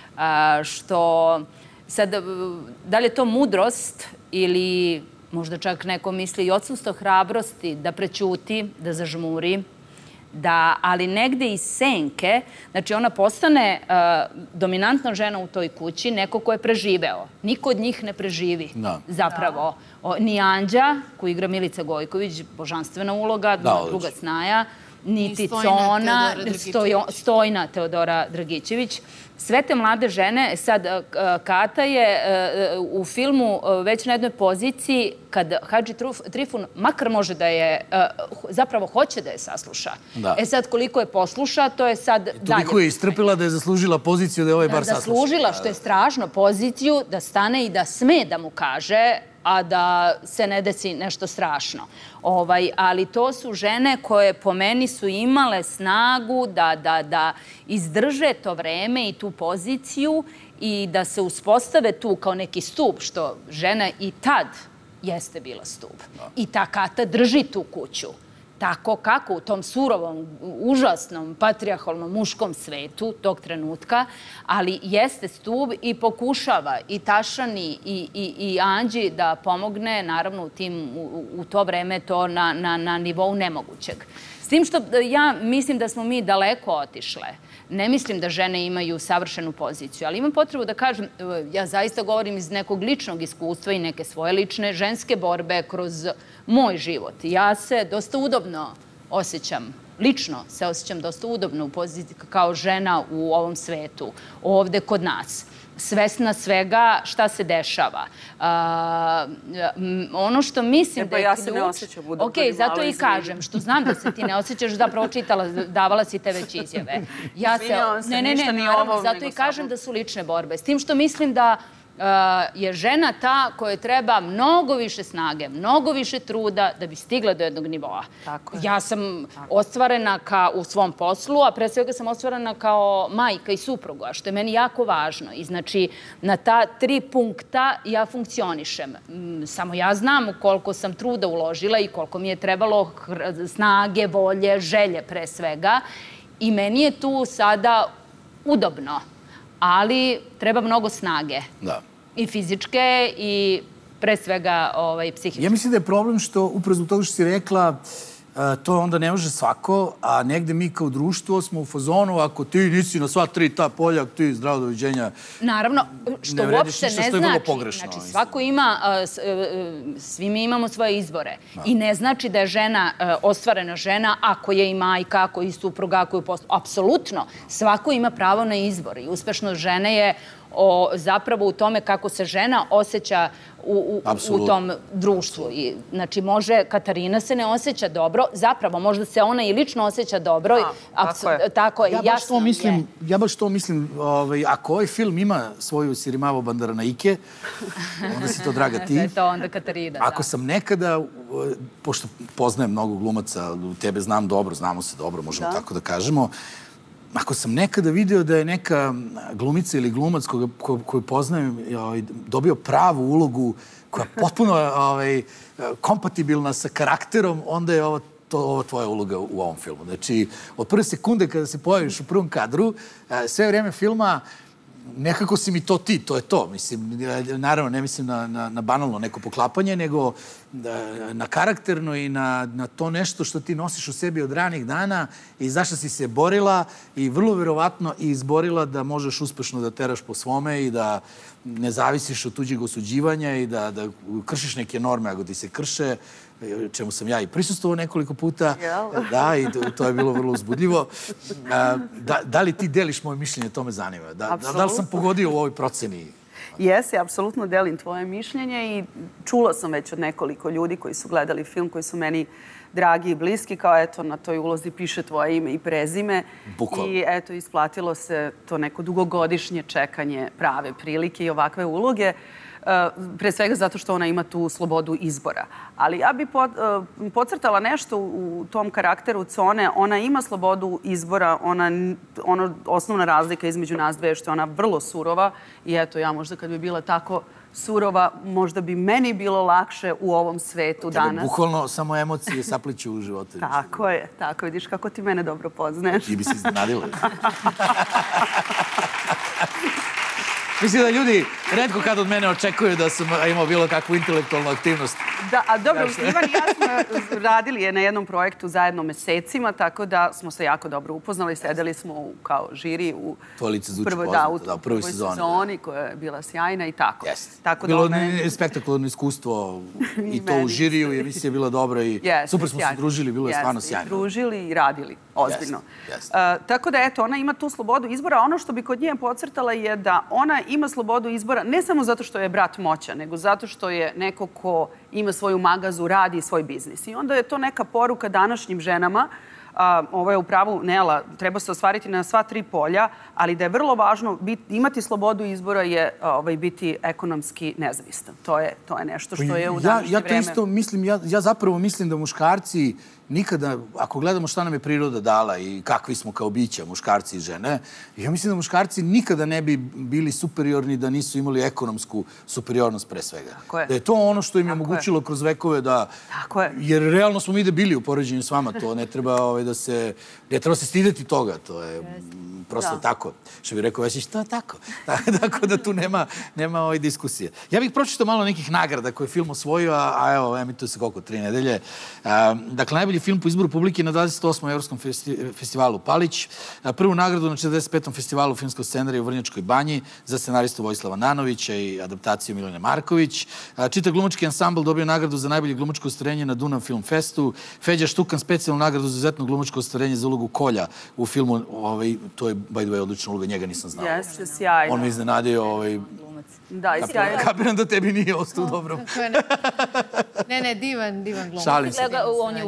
što sad, da li je to mudrost ili možda čak neko misli i odsustvo hrabrosti da prećuti, da zažmuri, ali negde iz senke, znači ona postane dominantna žena u toj kući, neko ko je preživeo. Niko od njih ne preživi, zapravo. Ni Anđa, koju igra Milica Gojković, božanstvena uloga, druga snaja, niti Cona, Stojna Teodora Dragićević. Sve te mlade žene, sad Kata je u filmu već na jednoj poziciji kad Hadži Trifun makar može da je, zapravo hoće da je sasluša. Sad koliko je posluša, to je sad dalje. Toliko je istrpila da je zaslužila poziciju da je ovaj bar sasluša. Zaslužila, što je strašno, poziciju da stane i da sme da mu kaže, a da se ne desi nešto strašno. Ali to su žene koje po meni su imale snagu da izdrže to vreme i tu poziciju i da se uspostave tu kao neki stup, što žena i tad jeste bila stup. I ta Kata drži tu kuću. Tako kako u tom surovom, užasnom, patrijarhalnom muškom svetu tog trenutka, ali jeste stub i pokušava i Tašani i Anđi da pomogne, naravno u to vreme to na nivou nemogućeg. S tim što ja mislim da smo mi daleko otišle. Ne mislim da žene imaju savršenu poziciju, ali imam potrebu da kažem, ja zaista govorim iz nekog ličnog iskustva i neke svoje lične ženske borbe kroz moj život. Ja se dosta udobno osjećam, lično se osjećam dosta udobno u poziciji kao žena u ovom svetu, ovde kod nas. Svesna svega šta se dešava. Ono što mislim da je ključ... Ja se ne osjećam udobno. Ok, zato i kažem, što znam da se ti ne osjećaš, zapravo čitala, davala si te već izjave. Ne, naravno, zato i kažem da su lične borbe. S tim što mislim da je žena ta koja treba mnogo više snage, mnogo više truda da bi stigla do jednog nivoa. Ja sam ostvarena u svom poslu, a pre svega sam ostvarena kao majka i supruga, što je meni jako važno. I znači, na ta 3 punkta ja funkcionišem. Samo ja znam koliko sam truda uložila i koliko mi je trebalo snage, volje, želje pre svega. I meni je tu sada udobno. Ali treba mnogo snage. I fizičke i pre svega psihičke. Ja mislim da je problem što, upravo zbog toga što si rekla, to onda ne može svako, a negde mi kao društvo smo u fazonu, ako ti nisi na sva 3 ta polja, ti zdravo doviđenja. Naravno, što uopšte ne znači, svako ima, svi mi imamo svoje izbore. I ne znači da je žena ostvarena žena ako je i majka, ako je i supruga, ako je poslu. Apsolutno, svako ima pravo na izbor i uspešnost žene je zapravo u tome kako se žena osjeća u tom društvu. Znači, Katarina se ne osjeća dobro, zapravo možda se ona i lično osjeća dobro. Tako je, jasno je. Ja baš to mislim, ako ovaj film ima svoju Sirimavo Bandaranaike, onda si to, draga, ti. Da je to onda Katarina, da. Ako sam nekada, pošto poznajem mnogo glumaca, tebe znam dobro, znamo se dobro, možemo tako da kažemo, ako sam nekada video da je neka glumica ili glumac koju poznajem dobio pravu ulogu koja je potpuno kompatibilna sa karakterom, onda je ovo tvoja uloga u ovom filmu. Znači, od prve sekunde kada se pojaviš u prvom kadru, sve vreme filma nekako si mi to ti, to je to. Mislim, naravno, ne mislim na banalno neko poklapanje, nego na karakterno i na to nešto što ti nosiš u sebi od ranih dana i zašto si se borila i vrlo verovatno i izborila da možeš uspešno da teraš po svome i da ne zavisiš od tuđeg osuđivanja i da kršiš neke norme ako ti se krše, čemu sam ja i prisustvovao nekoliko puta. Da, i to je bilo vrlo uzbudljivo. Da li ti deliš moje mišljenje, to me zanima. Da li sam pogodio u ovoj proceni? Jesi, apsolutno delim tvoje mišljenje i čula sam već od nekoliko ljudi koji su gledali film, koji su meni dragi i bliski, kao eto na toj ulozi piše tvoje ime i prezime. Bukvalno. I eto isplatilo se to neko dugogodišnje čekanje prave prilike i ovakve uloge. Pre svega zato što ona ima tu slobodu izbora. Ali ja bih podcrtala nešto u tom karakteru Cone. Ona ima slobodu izbora, osnovna razlika između nas dve je što je ona vrlo surova i eto ja možda kad bi bila tako surova, možda bi meni bilo lakše u ovom svetu danas. Bukvalno samo emocije sapliću u životu. Tako je, tako vidiš kako ti mene dobro poznaješ. Ti bi se iznenadila. Mislim da ljudi retko kad od mene očekuju da sam imao bilo kakvu intelektualnu aktivnost. Da, a dobro, Ivan i ja smo radili je na jednom projektu zajedno mesecima, tako da smo se jako dobro upoznali. Sedeli smo kao žiri u prvoj sezoni koja je bila sjajna i tako. Bilo je spektakularno iskustvo i to u žiriju i emisija je bila dobra i super smo se družili, bilo je stvarno sjajno. Družili i radili, ozbiljno. Tako da, eto, ona ima tu slobodu izbora. Ono što bi kod nje podcrtala je da ona ima slobodu izbora ne samo zato što je brat moćan, nego zato što je neko ko ima svoju magazu, radi svoj biznis. I onda je to neka poruka današnjim ženama, ovo je upravo Nela, treba se ostvariti na sva tri polja, ali da je vrlo važno imati slobodu izbora je biti ekonomski nezavistan. To je nešto što je u današnje vreme. Ja to isto mislim, ja zapravo mislim da muškarci nikada, ako gledamo šta nam je priroda dala i kakvi smo kao bića, muškarci i žene, ja mislim da muškarci nikada ne bi bili superiorni da nisu imali ekonomsku superiornost pre svega. Da je to ono što im je omogućilo kroz vekove da... Jer realno smo mi debili u poređenju s vama, to ne treba da se... Ne treba se stideti toga, to je prosto tako. Što bih rekao, Vesić, to je tako. Tako da tu nema diskusije. Ja bih pročitao malo nekih nagrada koje je film osvojio, a evo, emituje se koliko, 3 nedelje. Dakle, najbolji film po izboru publike na 28. Evropskom festivalu Palić. Prvu nagradu na 45. festivalu filmskog scenarija u Vrnjačkoj banji za scenaristu Vojislava Nanovića i adaptaciju Milene Marković. Čitav glumački ansambl dobio nagradu za najbolje glumačko ostvarenje na Dunav Film Festu. Feđa Štukan specijalnu nagradu za izuzetno glumačko ostvarenje za ulogu Kolja u filmu. To je, by the way, odlična uloga, njega nisam znao. Jeste, sjajno. On me iznenadio. Da, i sjajno. Kapiram da tebi nije ostao dobro. Ne, divan glumac. Šalim se. On je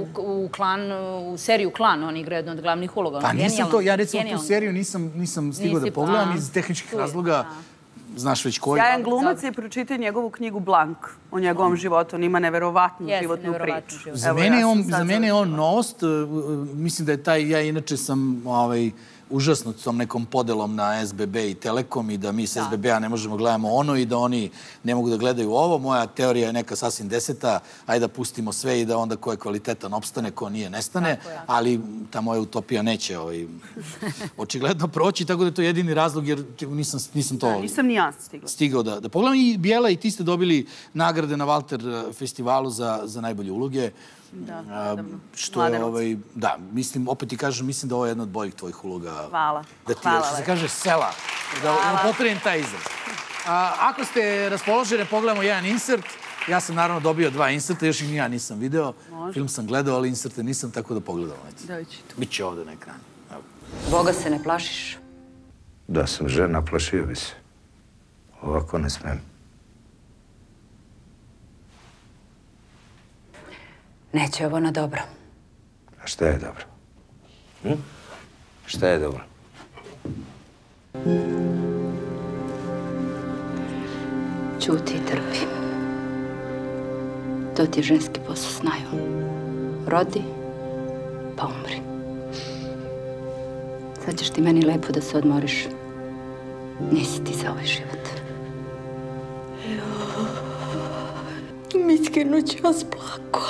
u seriju Klan, on igra jednu od glavnih uloga. Pa nisam to, ja recimo tu seriju nisam stigao da pogledam iz tehničkih razloga. Znaš već koji. Sjajan glumac je pročitao njegovu knjigu Blank o njegovom životu. On ima neverovatnu životnu priču. Za mene je on novost. Mislim da je taj, ja inače sam užasnut tom nekom podelom na SBB i Telekom i da mi s SBB-a ne možemo gledamo ono i da oni ne mogu da gledaju ovo. Moja teorija je neka sasvim 10. Ajde da pustimo sve i da onda ko je kvalitetan opstane, ko nije nestane, ali ta moja utopija neće očigledno proći, tako da je to jedini razlog jer nisam to... Nisam ni ja stigao da pogledam. I Bijela i ti ste dobili nagrade na Walter festivalu za najbolje uloge. Što je, opet ti kažem, mislim da ovo je jedna od boljih tvojih uloga. Hvala. Da ti, što se kaže, sela. Da upotrebim taj izraz. Ako ste raspoložene, pogledamo jedan insert. Ja sam naravno dobio 2 inserta, još ih ja nisam video. Film sam gledao, ali inserte nisam, tako da pogledamo. Biće ovde na ekranu. Boga se ne plašiš? Da sam žena, plašio bi se. Ovako ne smem. Neće ovo na dobro. A šta je dobro? Šta je dobro? Ćuti i trpi. To ti je ženski posao snaju. Rodi, pa umri. Sad ćeš ti meni lepo da se odmoriš. Nisi ti za ovaj život. Miskino ću vas plako.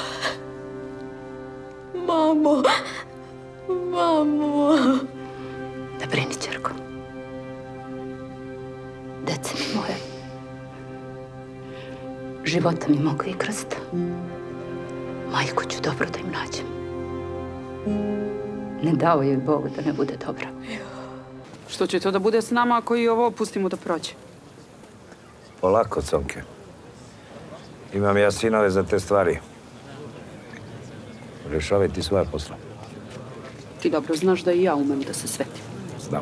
Mamo. Da brini, ćerko. dece mi moje. Života mi moga i krsta. Majku ću dobro da im nađem. Ne dao joj Bog da ne bude dobra. Što će to da bude s nama ako i ovo pustimo da prođe? Polako, Conke. Imam ja sinove za te stvari. Rešavaj ti svoje posla. Ti dobro znaš da i ja umem da se svetim. Znam.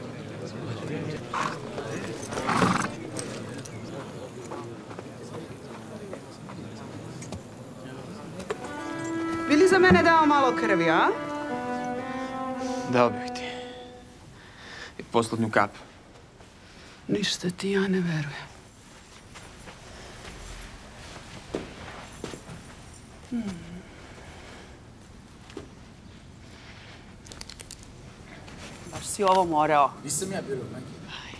Bi li za mene dao malo krvi, a? Dao bih ti. I poslednju kapu. Ništa ti ja ne verujem. Baš si ovo morao. Nisam ja bilo, Maki.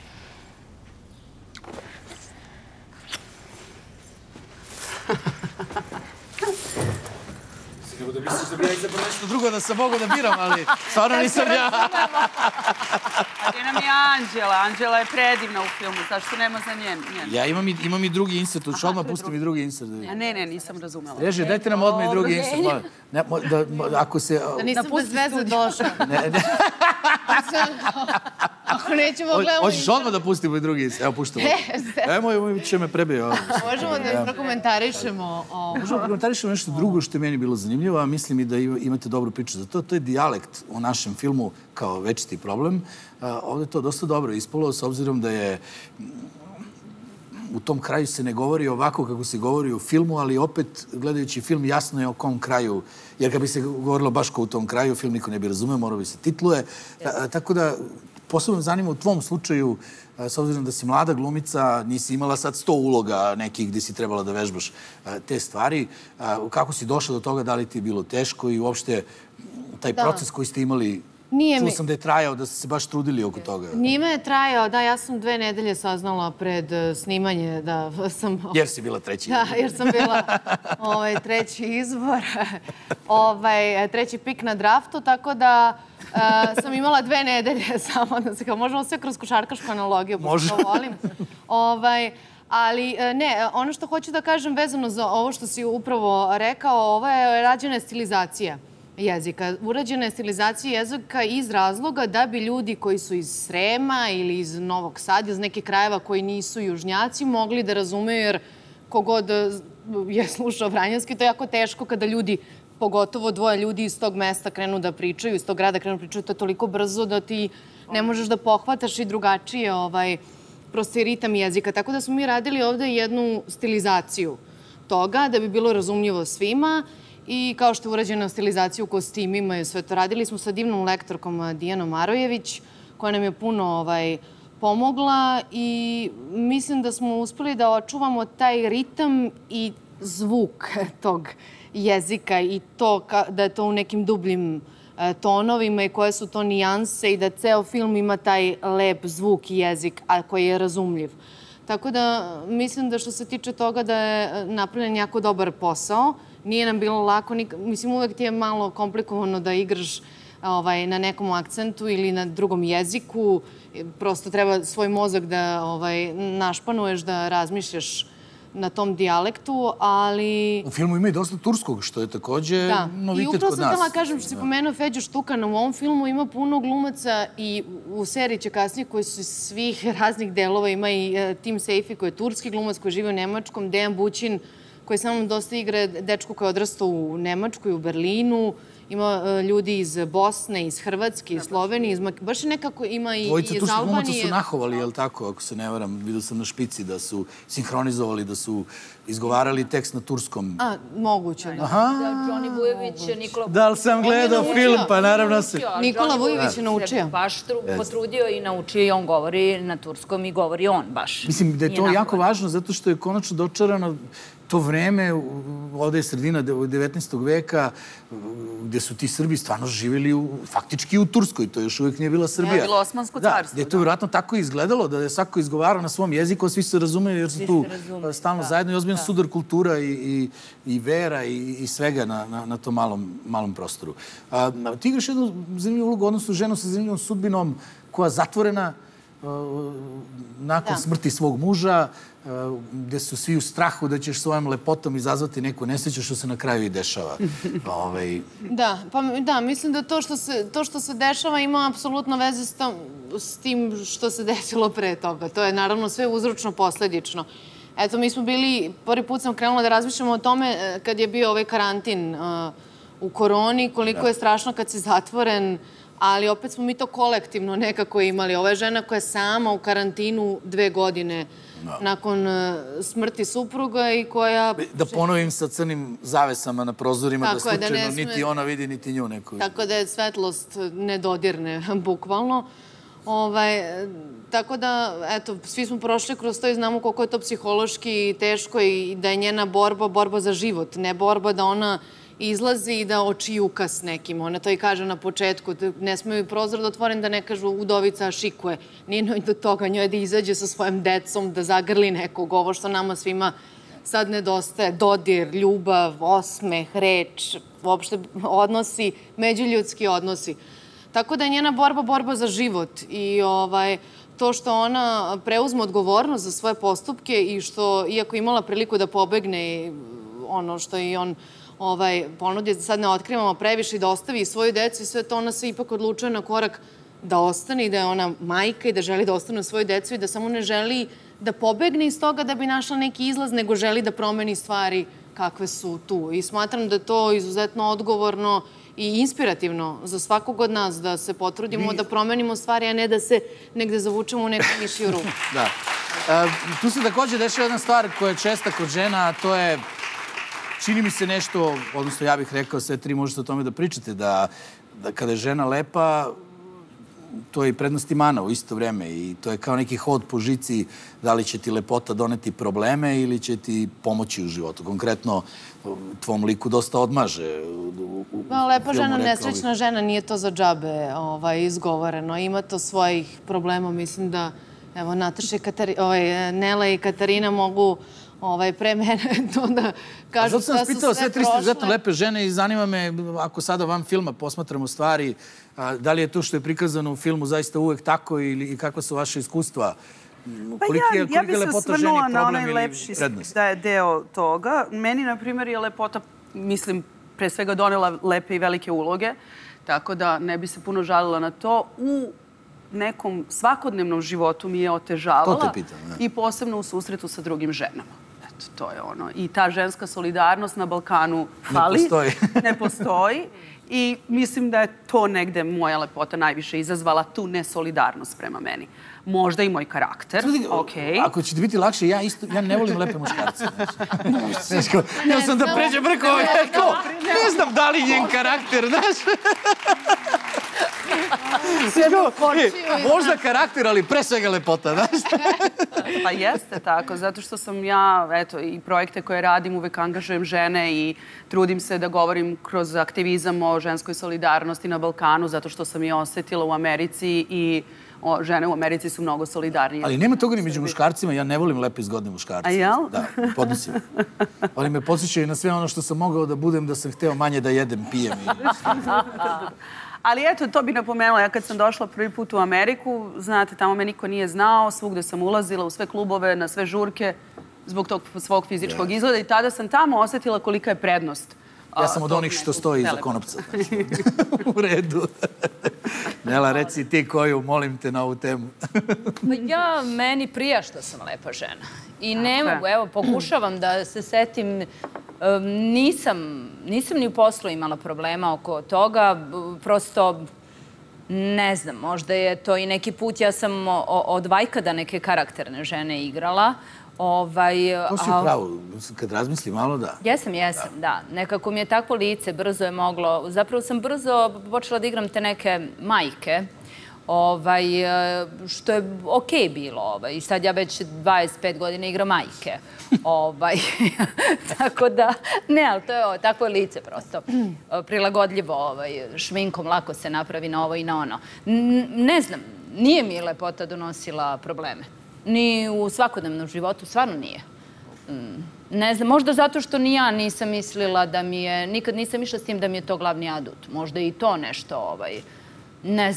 Nego da misliš da bi ja izabrao nešto drugo da sam mogao da biram, ali stvarno nisam ja. Gdje nam je Anđela? Anđela je predivna u filmu. Zašto nema za njen? Ja imam i drugi insert. Hoću odmah pustim i drugi insert. Ne, nisam razumela. Reži, dajte nam odmah i drugi insert. Ako se... Da nisam bez veze došla. Ako nećemo gledamo... Hoćeš odmah da pustimo i drugi insert? Evo, puštamo. Evo, će me prebije. Možemo da prokomentarišemo... Možemo da prokomentarišemo nešto drugo što je meni bilo zanimljivo, a mislim i da imate dobru priču za to. To je dijalekt u našem filmu kao večiti problem. Ovde je to dosta dobro ispalo, s obzirom da je u tom kraju se ne govori ovako kako se govori u filmu, ali opet, gledajući film, jasno je o kom kraju. Jer kad bi se govorilo baš kao u tom kraju, film niko ne bi razumeo, morao bi se titluje. Tako da, posebno me zanima u tvom slučaju, s obzirom da si mlada glumica, nisi imala sad 100 uloga nekih gde si trebala da vežbaš te stvari. Kako si došla do toga, da li ti je bilo teško i uopšte taj proces koji ste imali, čuo sam da je trajao, da ste se baš trudili oko toga. Njime je trajao, da, ja sam 2 nedelje saznala pred snimanje da sam... Jer si bila treći izbor. Da, jer sam bila treći izbor, treći pik na draftu, tako da sam imala 2 nedelje samo da se kao, možemo sve kroz košarkašku analogiju, pošto to volim. Ali ne, ono što hoću da kažem vezano za ovo što si upravo rekao, ovo je rađena stilizacija jezika. Urađena je stilizacija jezika iz razloga da bi ljudi koji su iz Srema ili iz Novog Sada, iz nekih krajeva koji nisu južnjaci, mogli da razumeju, jer kogod je slušao vranjanski, to je jako teško kada ljudi, pogotovo 2 ljudi iz tog mesta krenu da pričaju, iz tog grada krenu da pričaju, to je toliko brzo da ti ne možeš da pohvataš i drugačije prosto ritam jezika. Tako da smo mi radili ovde jednu stilizaciju toga da bi bilo razumljivo svima i kao što je urađena stilizacija u kostimima i sve to. Radili smo sa divnom lektorkom Dijanom Marojević koja nam je puno pomogla i mislim da smo uspeli da očuvamo taj ritam i zvuk tog jezika i to da je to u nekim dubljim tonovima i koje su to nijanse i da ceo film ima taj lep zvuk i jezik, a koji je razumljiv. Tako da mislim da što se tiče toga da je napravljen jako dobar posao. Nije nam bilo lako, mislim uvek ti je malo komplikovano da igraš na nekom akcentu ili na drugom jeziku. Prosto treba svoj mozak da našpanuješ, da razmišljaš na tom dijalektu, ali... U filmu ima i dosta turskog, što je takođe novitet kod nas. I upravo sam htjela kažem što si pomenuo Feđu Štukana. U ovom filmu ima puno glumaca i u seriji će kasnije koji su iz svih raznih delova. Ima i Tim Sejfi koji je turski glumac koji živi u Nemačkom, Dejan Bućin koji samo dosta igra dečku koji je odrastao u Nemačkoj, u Berlinu. Ima ljudi iz Bosne, iz Hrvatske, iz Slovenije, baš nekako ima i iz Albanije. Dvojica turskih glumaca su nahovali, je li tako, ako se ne varam? Vidio sam na špici da su sinhronizovali, da su izgovarali tekst na turskom. Moguće, da. Johnny Vujović, Nikola... Da li sam gledao film, pa naravno se... Nikola Vujović je naučio. Baš potrudio i naučio i on govori na turskom i govori on baš. Mislim da je to jako važno zato što je konačno dočarano to vreme, ovde je sredina 19. veka, gde su ti Srbi stvarno živjeli faktički u Turskoj. To još uvijek nije bila Srbija. Je bilo Osmansko carstvo. Da, gde je to vjerojatno tako izgledalo, da je svako izgovarao na svom jeziku, a svi se razumeju jer su tu stalno zajedno i ozbiljan sudar kultura i vera i svega na tom malom prostoru. Ti igraš jednu zanimljivu ulogu, odnosno ženu sa zanimljivom sudbinom koja zatvorena, nakon smrti svog muža, gde su svi u strahu da ćeš svojom lepotom izazvati neku nesreću, što se na kraju i dešava. Da, mislim da to što se dešava ima apsolutno veze s tim što se desilo pre toga. To je naravno sve uzročno-posledično. Eto, mi smo bili, prvi put sam krenula da razmišljamo o tome kad je bio ovaj karantin u koroni, koliko je strašno kad si zatvoren, ali opet smo mi to kolektivno nekako imali. Ova je žena koja je sama u karantinu 2 godine nakon smrti supruga i koja... Da ponovim, sa crnim zavesama na prozorima, da slučajno niti ona vidi, niti nju neko. Tako da je svetlost nedodirne, bukvalno. Tako da, eto, svi smo prošli kroz to i znamo koliko je to psihološki teško i da je njena borba za život, ne borba da ona izlazi i da očijuka s nekim. Ona to i kaže na početku. Ne smiju prozor da otvorim da ne kažu udovica šikuje. Nije njoj do toga. Njoj da izađe sa svojim decom, da zagrli nekog. Ovo što nama svima sad nedostaje. Dodir, ljubav, osmeh, reč, uopšte odnosi, međuljudski odnosi. Tako da je njena borba za život. I to što ona preuzme odgovornost za svoje postupke i što, iako imala priliku da pobegne ono što i on ponudio, da sad ne otkrivamo previše i da ostavi svoju decu i sve to, ona se ipak odlučuje na korak da ostane i da je ona majka i da želi da ostane svoju decu i da samo ne želi da pobegne iz toga da bi našla neki izlaz, nego želi da promeni stvari kakve su tu. I smatram da je to izuzetno odgovorno i inspirativno za svakog od nas, da se potrudimo da promenimo stvari, a ne da se negde zavučemo u neku mišiju ruku. Da. Tu se takođe dešava jedna stvar koja je česta kod žena, a to je, čini mi se nešto, odnosno ja bih rekao, sve tri možete o tome da pričate, da kada je žena lepa, to je i prednost i mana u isto vreme i to je kao neki hod po žici, da li će ti lepota doneti probleme ili će ti pomoći u životu. Konkretno, tvom liku dosta odmaže. Lepa žena, nesrećna žena, nije to za džabe izgovoreno. Ima to svojih problema. Mislim da, evo, Nataša, Nela i Katarina mogu pre mene to da kažu šta su sve prošle. Zato sam vas pitala sve tri izuzetno lepe žene i zanima me, ako sada van filma posmatramo stvari, da li je to što je prikazano u filmu zaista uvek tako ili kakva su vaše iskustva? Ja bih se osvrnula na onaj lepši da je deo toga. Meni, na primjer, je lepota, mislim, pre svega donela lepe i velike uloge, tako da ne bi se puno žalila na to. U nekom svakodnevnom životu mi je otežavala i posebno u susretu sa drugim ženama. Eto, to je ono. I ta ženska solidarnost na Balkanu fali. Ne postoji. I mislim da je to negde moja lepota najviše izazvala, tu nesolidarnost prema meni. Možda i moj karakter, okej. Ako će ti biti lakše, ja ne volim lepe muškarce. Ja sam da pređem preko ove, ne znam da li njen karakter, znaš. Možda karakter, ali pre svega lepota, znaš. Pa jeste tako, zato što sam ja, eto, i projekte koje radim uvek angažujem žene i trudim se da govorim kroz aktivizam o ženskoj solidarnosti na Balkanu, zato što sam je osetila u Americi i žene u Americi su mnogo solidarnije. Ali nema toga ni među muškarcima, ja ne volim lepe i zgodne muškarce. A jel? Da, podnosim. Ali me podsjećaju na sve ono što sam mogao da budem, da sam hteo manje da jedem, pijem. Ali eto, to bi napomenula. Ja kad sam došla prvi put u Ameriku, znate, tamo me niko nije znao, svugde sam ulazila u sve klubove, na sve žurke, zbog tog svog fizičkog izgleda i tada sam tamo osetila kolika je prednost. Ja sam od onih što stoji iza konopca. U redu. Nela, reci ti koju, molim te, na ovu temu. Meni prija što sam lepa žena. I ne mogu, evo, pokušavam da se setim, nisam ni u poslu imala problema oko toga, prosto, ne znam, možda je to i neki put, ja sam od vajkada neke karakterne žene igrala. To si upravo, kad razmisli malo, da. Jesam, da. Nekako mi je takvo lice, brzo je moglo, zapravo sam brzo počela da igram te neke majke, što je okej bilo. I sad ja već 25 godina igram majke. Tako da, ne, ali to je takvo lice prosto. Prilagodljivo, šminkom lako se napravi na ovo i na ono. Ne znam, nije mi lepota donosila probleme. Ni u svakodnevnom životu, stvarno nije. Ne znam, možda zato što ni ja nisam mislila da mi je, nikad nisam išla s tim da mi je to glavni adut. Možda i to nešto, ne znam.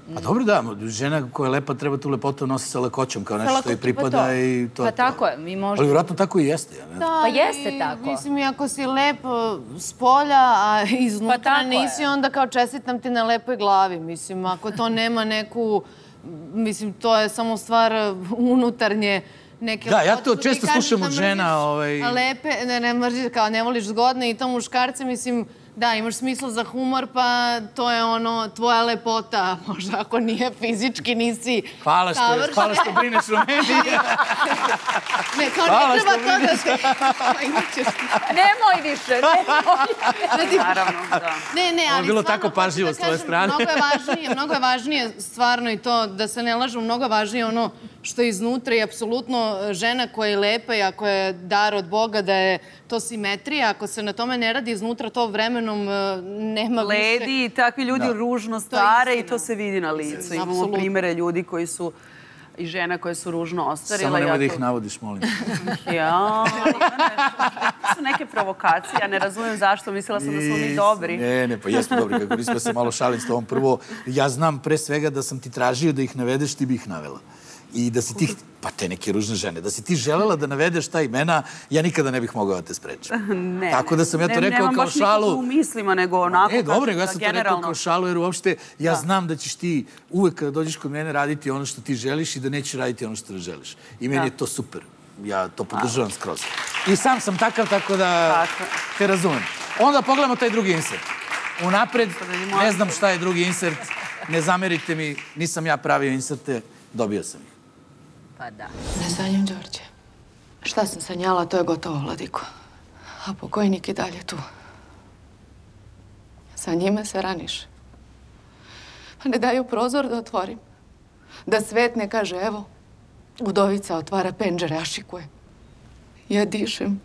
Pa dobro da, žena koja je lepa treba tu lepotu nositi sa lakoćom, kao nešto što joj pripada i to. Pa tako je, mi možemo... Ali vjerojatno tako i jeste, ja ne znam. Pa jeste tako. Mislim, i ako si lep s polja, a iznutra nisi, onda kao čestitam ti na lepoj glavi. Mislim, ako to nema neku... Mislim, to je samo stvar unutarnje neke... Da, ja to često slušam od žena. Lepe, ne mrziš, kao ne voliš zgodne i to muškarce, mislim... Da, imaš smisla za humor, pa to je ono, tvoja lepota, možda ako nije fizički, nisi savršen. Hvala što brineš o meni. Ne, kao ne treba to da se... Nemoj više, nemoj. Naravno, da. Ne, ali ovo je bilo tako pažljivo s tvoje strane. Mnogo je važnije stvarno i to, da se ne lažu, mnogo je važnije ono što je iznutra i apsolutno žena koja je lepa i ako je dar od Boga, da je to simetrija. Ako se na tome ne radi iznutra, to vremenom nema više. Ledi i takvi ljudi ružno stare i to se vidi na licu. Imamo primere ljudi koji su i žena koje su ružno ostarila. Samo nemoj da ih navodiš, molim. Ja, su neke provokacije. Ja ne razumijem zašto. Mislila sam da smo mi dobri. Ne, pa jesmo dobri. Kako nismo se malo šalim s tobom. Prvo, ja znam pre svega da sam ti tražio da ih navedeš, ti bi ih navela. I da si ti, pa te neke ružne žene, da si ti želela da navedeš ta imena, ja nikada ne bih mogao da te sprečam. Ne. Tako da sam ja to rekao kao šalu. Nemam baš nikako u mislima, nego onako kažem da generalno. Dobro, ja sam to rekao kao šalu, jer uopšte ja znam da ćeš ti uvek kada dođeš kod mene raditi ono što ti želiš i da nećeš raditi ono što ne želiš. I meni je to super. Ja to podržavam skroz. I sam sam takav, tako da te razumem. Onda pogledamo taj drugi insert. Unapred, ne znam šta je drugi insert, ne zamerite mi, nisam ja pravio inserte, dobio sam ih. Pa da. Ne sanjam, Đorđe. Šta sam sanjala, to je gotovo, Vladiko. A pokojnik je dalje tu. Sa njime se raniš. Pa ne daju prozor da otvorim. Da svet ne kaže, evo, udovica otvara penđere, ašikuje. Ja dišem.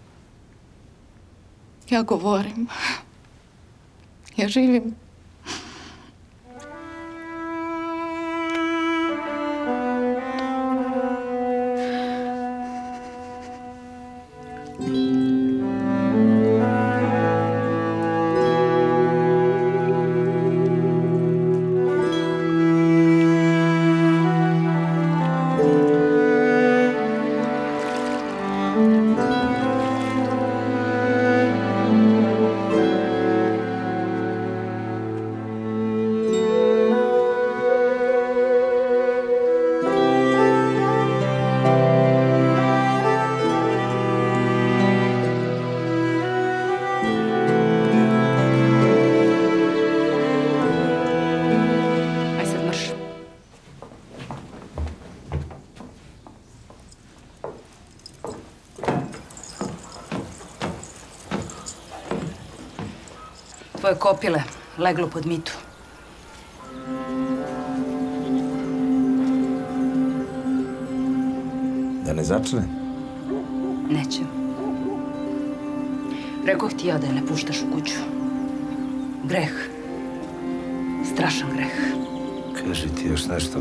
Ja govorim. Ja živim. Tvoje kopile leglo pod mitu. Da ne začne? Neće. Rekoh ti ja da je ne puštaš u kuću. Greh. Strašan greh. Kaži ti još nešto.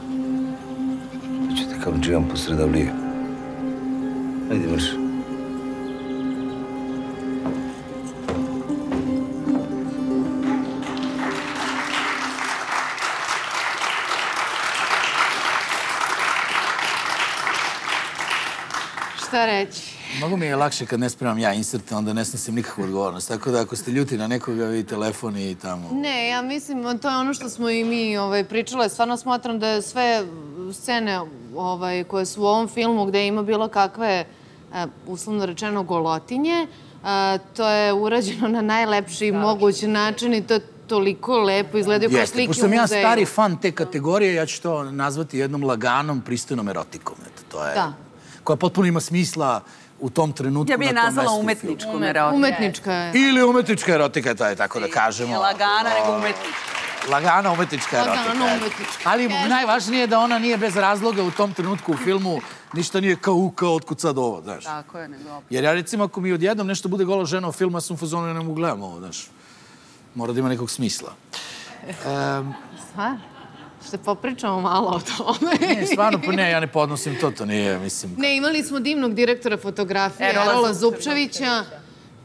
Da ću te kao džijam posred avlije. Ajde, vrš. Šta reći? Mnogo mi je lakše kad ne spremam ja inserte, onda ne snosim nikakvu odgovornost. Tako da ako ste ljuti na nekoga, vi telefon i tamo... Ne, ja mislim, to je ono što smo i mi pričale. Stvarno smatram da je sve scene koje su u ovom filmu gde ima bilo kakve, uslovno rečeno, golotinje, to je urađeno na najlepši mogući način i to je toliko lepo, izgledaju kao slike u muzeju. Pošto sam ja stari fan te kategorije, ja ću to nazvati jednom laganom, pristojnom erotikom. To je... koja potpuno ima smisla u tom trenutku na tom mestu. Ja bih je nazvala umetničkom erotika. Umetnička je. Ili umetnička erotika, to je tako da kažemo. Nije lagana, nego umetnička. Lagana umetnička erotika. Lagana umetnička. Ali najvažnije je da ona nije bez razloga u tom trenutku u filmu, ništa nije kao otkud sad ovo, znaš. Tako je, nego. Jer ja recimo, ako mi odjednom nešto bude gola žena u filmu, ja sam u fazonu, ja ne mogu gledam ovo, znaš. Mora da ima nekog smisla. Stvarno? Što popričamo malo o tome. Ne, stvarno, pa ne, ja ne podnosim to nije, mislim... Ne, imali smo divnog direktora fotografije, Erola Zupčevića.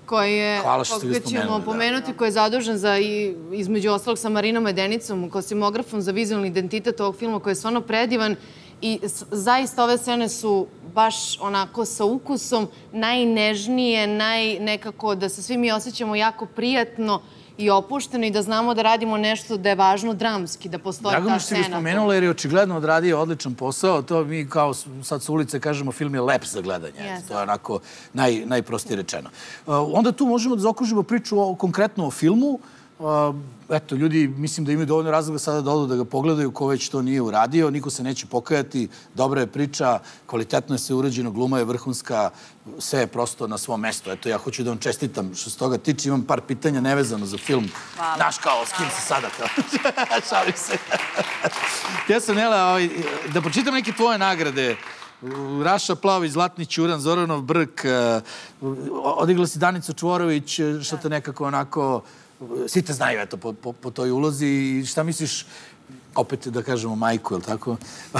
koga ćemo pomenuti, koji je zadužen za, između ostalog, sa Marinom Medenicom, kostimografom za vizualni identitet ovog filma, koji je stvarno predivan. I zaista ove scene su baš onako sa ukusom, najnežnije, nekako da se svi mi osjećamo jako prijatno i opušteno i da znamo da radimo nešto da je važno dramski, da postoji ta scena. Drago mi što ti ga spomenula jer je očigledno odradio odličan posao. To mi kao sad sa ulice kažemo film je lep za gledanje. To je onako najprostije rečeno. Onda tu možemo da zaokružimo priču konkretno o filmu. Eto, ljudi mislim da imaju dovoljno razloga sada da odu da ga pogledaju, ko već to nije uradio, niko se neće pokajati, dobra je priča, kvalitetno je sve urađeno, gluma je vrhunska, sve je prosto na svom mestu. Eto, ja hoću da vam čestitam što se toga tiče, imam par pitanja nevezano za film. Znaš kao, s kim se sada kao? Šalim se. Ja sam, Nela, da pročitam neke tvoje nagrade. Raša Plavić, Zlatni Ćuran, Zoranov Brk, odigla si Danica Čvorović, što te nekako onako... Svi te znaju, eto, po toj ulozi. I šta misliš, opet da kažemo majku, je li tako?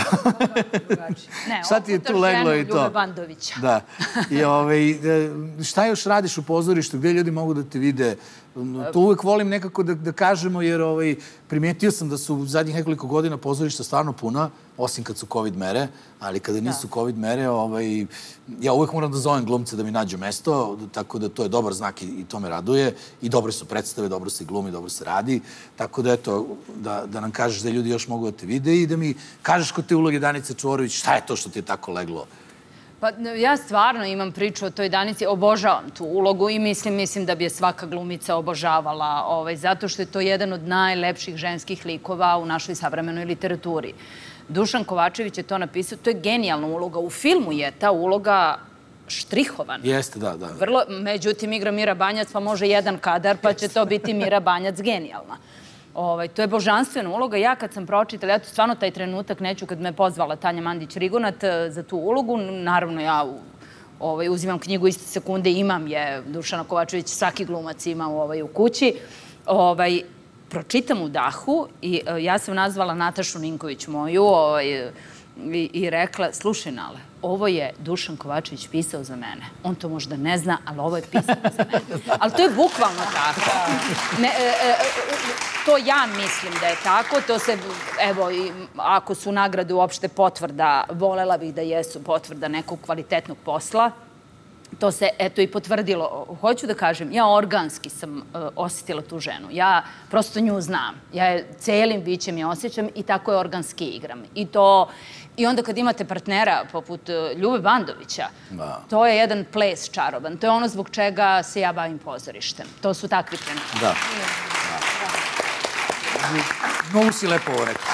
Ne, šta ti je tu leglo i to? Ljube Bandovića. Da. I šta još radiš u pozorištu? Gde ljudi mogu da te vide? To uvek volim nekako da kažemo, jer primetio sam da su u zadnjih nekoliko godina pozorišta stvarno puna, osim kad su COVID mere, ali kada nisu COVID mere, ja uvek moram da zovem glumce da mi nađu mesto, tako da to je dobar znak i to me raduje. I dobre su predstave, dobro se glumi, dobro se radi. Tako da, eto, da nam kažeš da ljudi još mogu da te vide i da mi kažeš kod te uloge Danice Čvorović, šta je to što ti je tako leglo? Pa ja stvarno imam priču o toj Danici, obožavam tu ulogu i mislim da bi je svaka glumica obožavala, zato što je to jedan od najlepših ženskih likova u našoj savremenoj literaturi. Dušan Kovačević je to napisao, to je genijalna uloga. U filmu je ta uloga štrihovana. Jeste, da. Međutim, igra Mira Banjac, pa može jedan kadar, pa će to biti Mira Banjac genijalna. To je božanstvena uloga. Ja kad sam pročitala, ja stvarno taj trenutak neću, kad me pozvala Tanja Mandić-Rigonat za tu ulogu, naravno ja uzimam knjigu iste sekunde, imam je, Dušana Kovačević, svaki glumac ima u kući, pročitam u dahu i ja sam nazvala Natašu Ninković moju i rekla, slušaj Nale, ovo je Dušan Kovačević pisao za mene. On to možda ne zna, ali ovo je pisao za mene. Ali to je bukvalno tako. To ja mislim da je tako. To se, evo, ako su nagrade uopšte potvrda, volela bih da jesu potvrda nekog kvalitetnog posla. To se, eto, i potvrdilo. Hoću da kažem, ja organski sam osjetila tu ženu. Ja prosto nju znam. Ja je celim bićem je osjećam i tako je organski igram. I onda kad imate partnera poput Ljube Bandovića, to je jedan ples čaroban. To je ono zbog čega se ja bavim pozorištem. To su takvi trenuci. Da. Mnogo si lepo ovo rekao.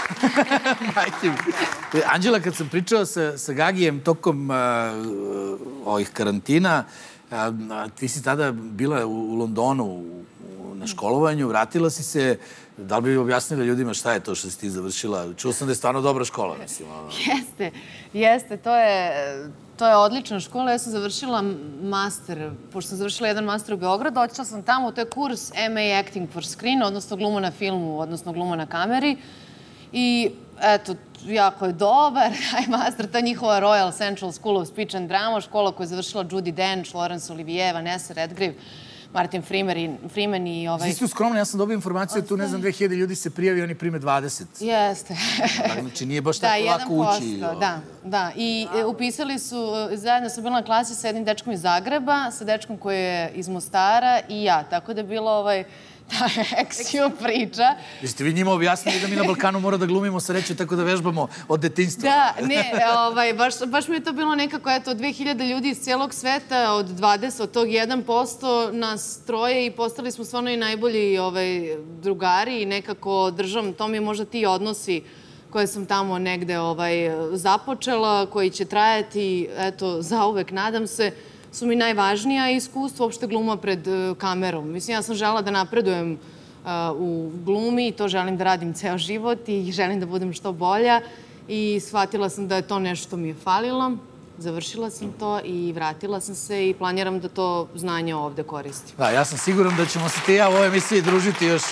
Anđela, kad sam pričao sa Gagijem tokom ovih karantina, ti si tada bila u Londonu na školovanju, vratila si se. Da li bi objasnila ljudima šta je to što si ti završila? Čuo sam da je stvarno dobra škola, mislim. Jeste. To je odlična škola. Ja sam završila master, pošto sam završila jedan master u Beogradu, otišla sam tamo, to je kurs MA Acting for Screen, odnosno gluma na filmu, odnosno gluma na kameri. I eto, jako je dobar, taj master, ta njihova Royal Central School of Speech and Drama, škola koju je završila Judi Dench, Laurence Olivier, Vanessa Redgrave, Martin Freeman i Svi su skromni, ja sam dobio informaciju da tu, ne znam, 2000 ljudi se prijavi, oni prime 20. Jeste. Znači, nije baš tako lako ući. Da. I upisali su, zajedno sam bila na klasi sa jednim dečkom iz Zagreba, sa dečkom koji je iz Mostara i ja. Tako da je bilo ta eksiju priča. Jeste vi njima objasnili da mi na Balkanu mora da glumimo sa reći tako da vežbamo od detinjstva? Da, ne, baš mi je to bilo nekako, eto, od 2000 ljudi iz cijelog sveta, od 20, od tog 1%, nas troje i postali smo stvarno i najbolji drugari i nekako držam, to mi je možda ti odnosi koje sam tamo negde započela, koji će trajati, eto, zauvek, nadam se, su mi najvažnija iskustva, uopšte gluma pred kamerom. Mislim, ja sam želela da napredujem u glumi i to želim da radim ceo život i želim da budem što bolja i shvatila sam da je to nešto što mi je falilo. Završila sam to i vratila sam se i planiram da to znanje ovde koristim. Da, ja sam siguran da ćemo se ti i ja u ovoj emisiji družiti još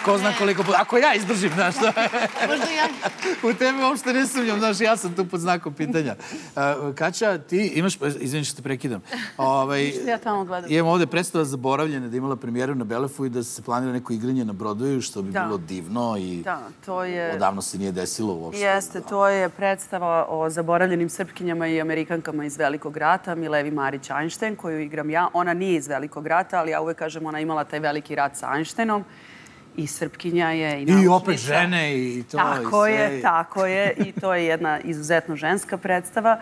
ko zna koliko... Ako ja izdržim, znaš što? Možda ja. U tebe uopšte ne sumnjam, znaš, ja sam tu pod znakom pitanja. Kaća, ti imaš... Izvini što te prekidam. Ja tamo gledam. Imam ovde predstava Zaboravljene, da je imala premijeru na Belefu i da se planira neko igranje na Broadwayu, što bi bilo divno i... Da, to je... Odavno se nije desilo uopšte. Jeste, to je predstava o zaboravljenim Srpkinjama i Amerikankama iz Velikog rata, Milevi Marić Einstein, koju igram ja. Ona nije iz Velikog rata, ali ja uvek kažem, ona imala taj veliki rat sa Einsteinom. I Srpkinja je i naučnica. I opet žene i to. Tako je. I to je jedna izuzetno ženska predstava.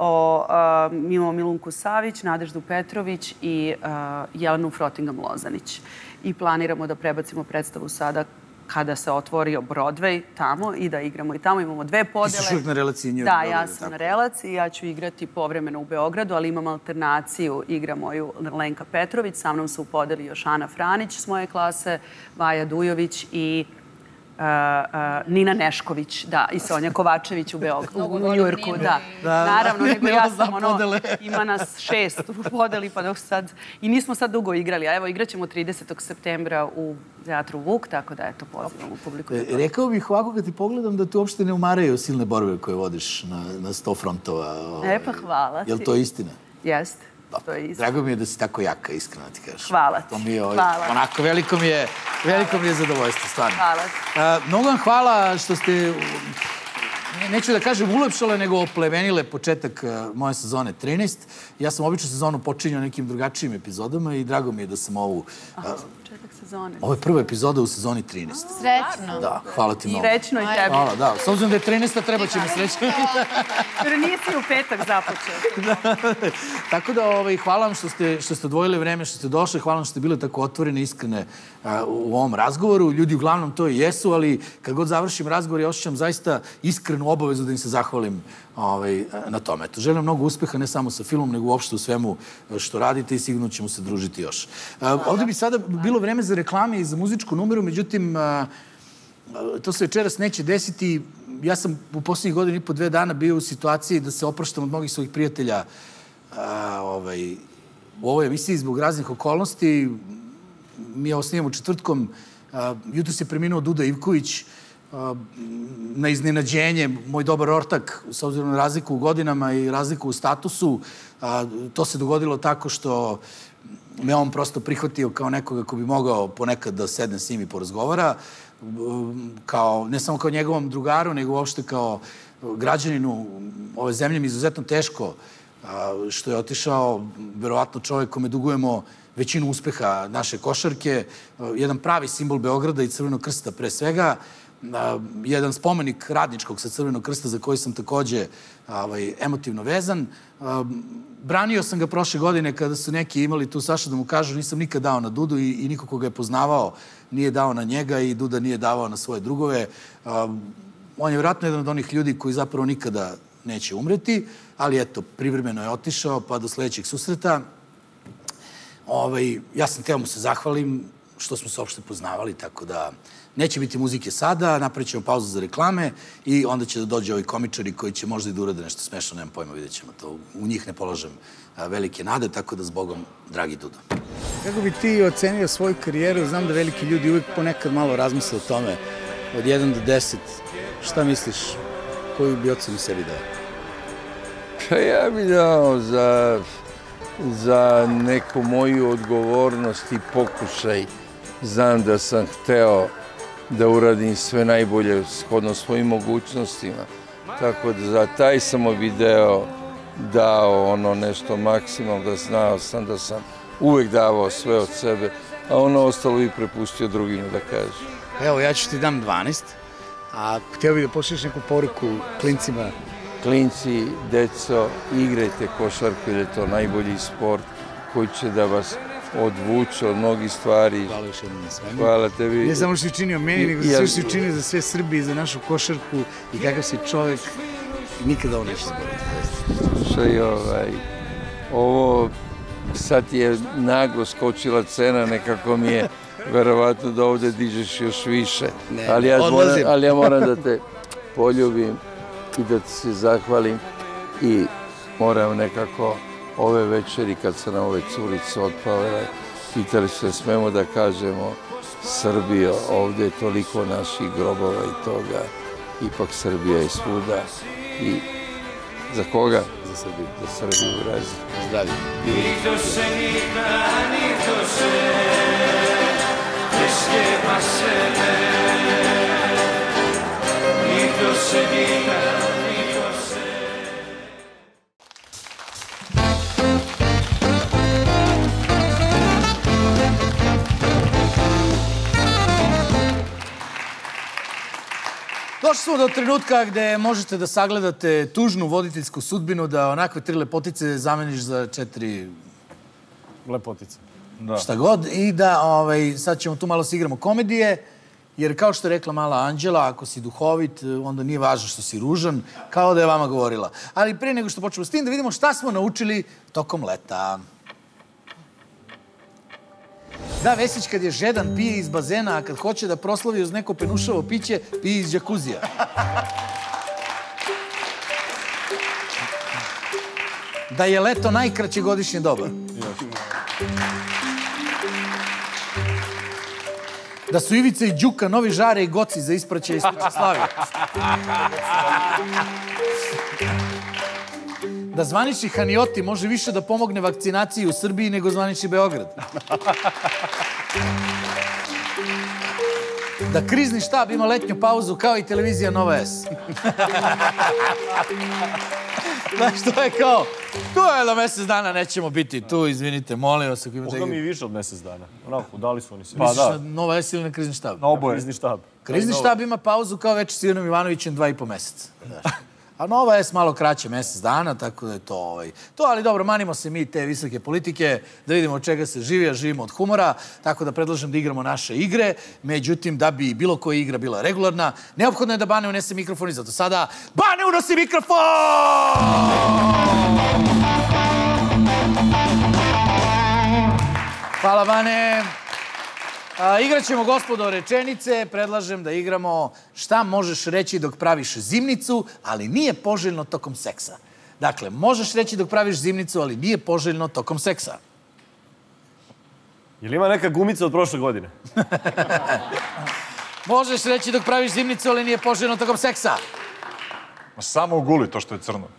Imamo Milunku Savić, Nadeždu Petrović i Jelenu Frotingam-Lozanić. I planiramo da prebacimo predstavu sada kada se otvorio Broadway tamo i da igramo i tamo. Imamo 2 podele. Ti si uvijek na relaciji New York. Da, ja sam na relaciji. Ja ću igrati povremeno u Beogradu, ali imam alternaciju. Igra moju Lenka Petrović. Sa mnom su u podeli još Ana Franić s moje klase, Vaja Dujović i Nina Nešković, da, i Sonja Kovačević u Njujorku, da. Naravno, nego ja sam ima nas 6 u podeli, pa dok sad, i nismo sad dugo igrali, a evo igraćemo 30. septembra u Teatru Vuk, tako da eto, pozivamo publiku. Rekao bih ovako kad ti pogledam da te uopšte ne umaraju silne borbe koje vodiš na 100 frontova. Pa hvala ti. Je li to istina? Jeste. Drago mi je da si tako jaka, iskreno ti kažeš. Hvala ti. Onako, veliko mi je zadovoljstvo, stvarno. Hvala. Mnogo vam hvala što ste, neću da kažem ulepšale, nego oplemenile početak moje sezone 13. Ja sam obično sezonu počinjao nekim drugačijim epizodama i drago mi je da sam ovu... Početak sezone. Ovo je prva epizoda u sezoni 13. Srećno. Da, hvala ti mnogo. I srećno i tebi. Hvala, da. S obzirom da je 13. treba će mi srećno. Jer nisi u petak započeo. Tako da hvala vam što ste odvojili vreme, što ste došli. Hvala vam što ste bile tako otvorene, iskrene u ovom razgovoru. Ljudi uglavnom to i jesu, ali kad god završim razgovor, ja osjećam zaista iskrenu obavezu da im se zahvalim na tome. Eto, želim mnogo uspeha, ne samo sa filmom, nego uopšte u svemu što radite i sigurno ćemo se družiti još. Ovdje bi sada bilo vreme za reklame i za muzičku numeru, međutim, to se večeras neće desiti. Ja sam u posljednjih godina i po 2 dana bio u situaciji da se opraštam od mnogih svojih prijatelja u ovoj emisiji zbog raznih okolnosti. Mi ovo snimamo četvrtkom. Jutro se preminuo Duda Ivković, na iznenađenje, moj dobar ortak, s obzirom na razliku u godinama i razliku u statusu. To se dogodilo tako što me on prosto prihvatio kao nekoga ko bi mogao ponekad da sedne s njim i porazgovara. Ne samo kao njegovom drugaru, nego uopšte kao građaninu ove zemlje mi izuzetno teško što je otišao, verovatno čovjek kome dugujemo većinu uspeha naše košarke, jedan pravi simbol Beograda i Crvenog krsta pre svega, jedan spomenik radničkog sa Crvenog krsta za koji sam takođe emotivno vezan. Branio sam ga prošle godine kada su neki imali tu Saša da mu kažu nisam nikad dao na Dudu i niko koga je poznavao nije dao na njega i Duda nije davao na svoje drugove. On je vjerojatno jedan od onih ljudi koji zapravo nikada neće umreti, ali eto, privremeno je otišao pa do sledećeg susreta. Ja sam teo mu se zahvalim što smo se uopšte poznavali, tako da neće biti muzike sada, napravit ćemo pauzu za reklame i onda će da dođe ovi komičari koji će možda i da urade nešto smešno, nemam pojma, vidjet ćemo to. U njih ne polažem velike nade, tako da zbogom, dragi Dudo. Kako bi ti ocenio svoju karijeru? Znam da veliki ljudi uvijek ponekad malo razmisle o tome. Od 1 do 10, šta misliš? Koju bi ocenu sebi dao? Pa ja bi dao za neku moju odgovornost i pokušaj. Znam da sam hteo da uradim sve najbolje shodno svojim mogućnostima. Tako da za taj samo video dao nešto maksimalno, da znao sam da sam uvek davao sve od sebe, a ono ostalo bi prepustio drugima da kažu. Evo, ja ću ti dam 12, a htio bih da pošliš neku poruku klincima. Klinci, deco, igrajte košarku jer je to najbolji sport koji će da vas odvuče od mnogih stvari. Hvala još jednom na svemu. Hvala tebi. Ne samo što si učinio meni, nego sve što si učinio za sve Srbije i za našu košarku i kakav si čovjek. Nikada ovo neće zaboraviti. Slušaj, ovo sad je naglo skočila cena, nekako mi je verovatno da ovde dižeš još više. Ali ja moram da te poljubim i da ti se zahvalim i moram nekako ove večeri kad sam na ove curice otpavele pitali su se, smemo da kažemo Srbija, ovdje je toliko naših grobova i toga, ipak Srbija je svuda. I za koga? Za Srbiju. Za Srbiju, razi. Zdravi. Nito se nikad, nito se, teške pasele. Nito se nikad, nito se. Došli smo do trenutka gde možete da sagledate tužnu voditeljsku sudbinu, da onakve 3 lepotice zameniš za 4 lepotice. Šta god. I da sad ćemo tu malo se igramo komedije, jer kao što je rekla mala Anđela, ako si duhovit, onda nije važno što si ružan, kao da je vama govorila. Ali prije nego što počnemo s tim, da vidimo šta smo naučili tokom leta. Da, Vesić kad je žedan pije iz bazena, a kad hoće da proslavi uz neko penušavo piće, pije iz džakuzija. Da je leto najkraće godišnje doba. Da su Ivica i Đuka novi Žare i Goci za ispraćaj iz Slavije. Da zvanični Hanioti može više da pomogne vakcinaciji u Srbiji nego zvanični Beograd. Da krizni štab ima letnju pauzu kao i televizija Nova S. Znaš, to je kao, to je da mesec dana nećemo biti tu, izvinite, molim vas. Boga mi i više od mesec dana. Onako, dali su oni sve. Misliš na Nova S ili na krizni štab? Na oboje. Krizni štab. Krizni štab ima pauzu kao večer s Ivanom Ivanovićem 2,5 meseca. A Nova S malo kraće, mesec dana, tako da je to to, ali dobro, manimo se mi te visoke politike, da vidimo od čega se živi, a živimo od humora, tako da predlažem da igramo naše igre, međutim, da bi bilo koja igra bila regularna, neophodno je da Bane unese mikrofon i zato sada Bane unosi mikrofon! Hvala, Bane. Igrat ćemo, gospodo, rečenice. Predlažem da igramo šta možeš reći dok praviš zimnicu, ali nije poželjno tokom seksa. Dakle, možeš reći dok praviš zimnicu, ali nije poželjno tokom seksa. Je li ima neka gumica od prošle godine? Možeš reći dok praviš zimnicu, ali nije poželjno tokom seksa. Samo u guli, to što je crno.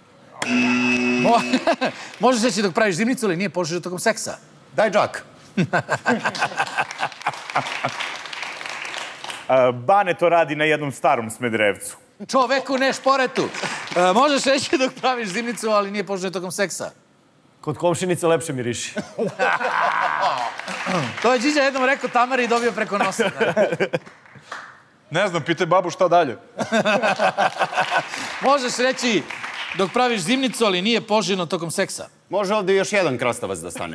Možeš reći dok praviš zimnicu, ali nije poželjno tokom seksa. Daj džak. Bane to radi na jednom starom Smederevcu. Čoveku, ne šporetu. Možeš reći dok praviš zimnicu, ali nije poželjno tokom seksa. Kod komšinice lepše miriši. To je Điđa jednom rekao Tamari i dobio preko nosa. Ne znam, pitaj babu šta dalje. Možeš reći dok praviš zimnicu, ali nije poželjno tokom seksa. Može ovdje još jedan krastavac da stane.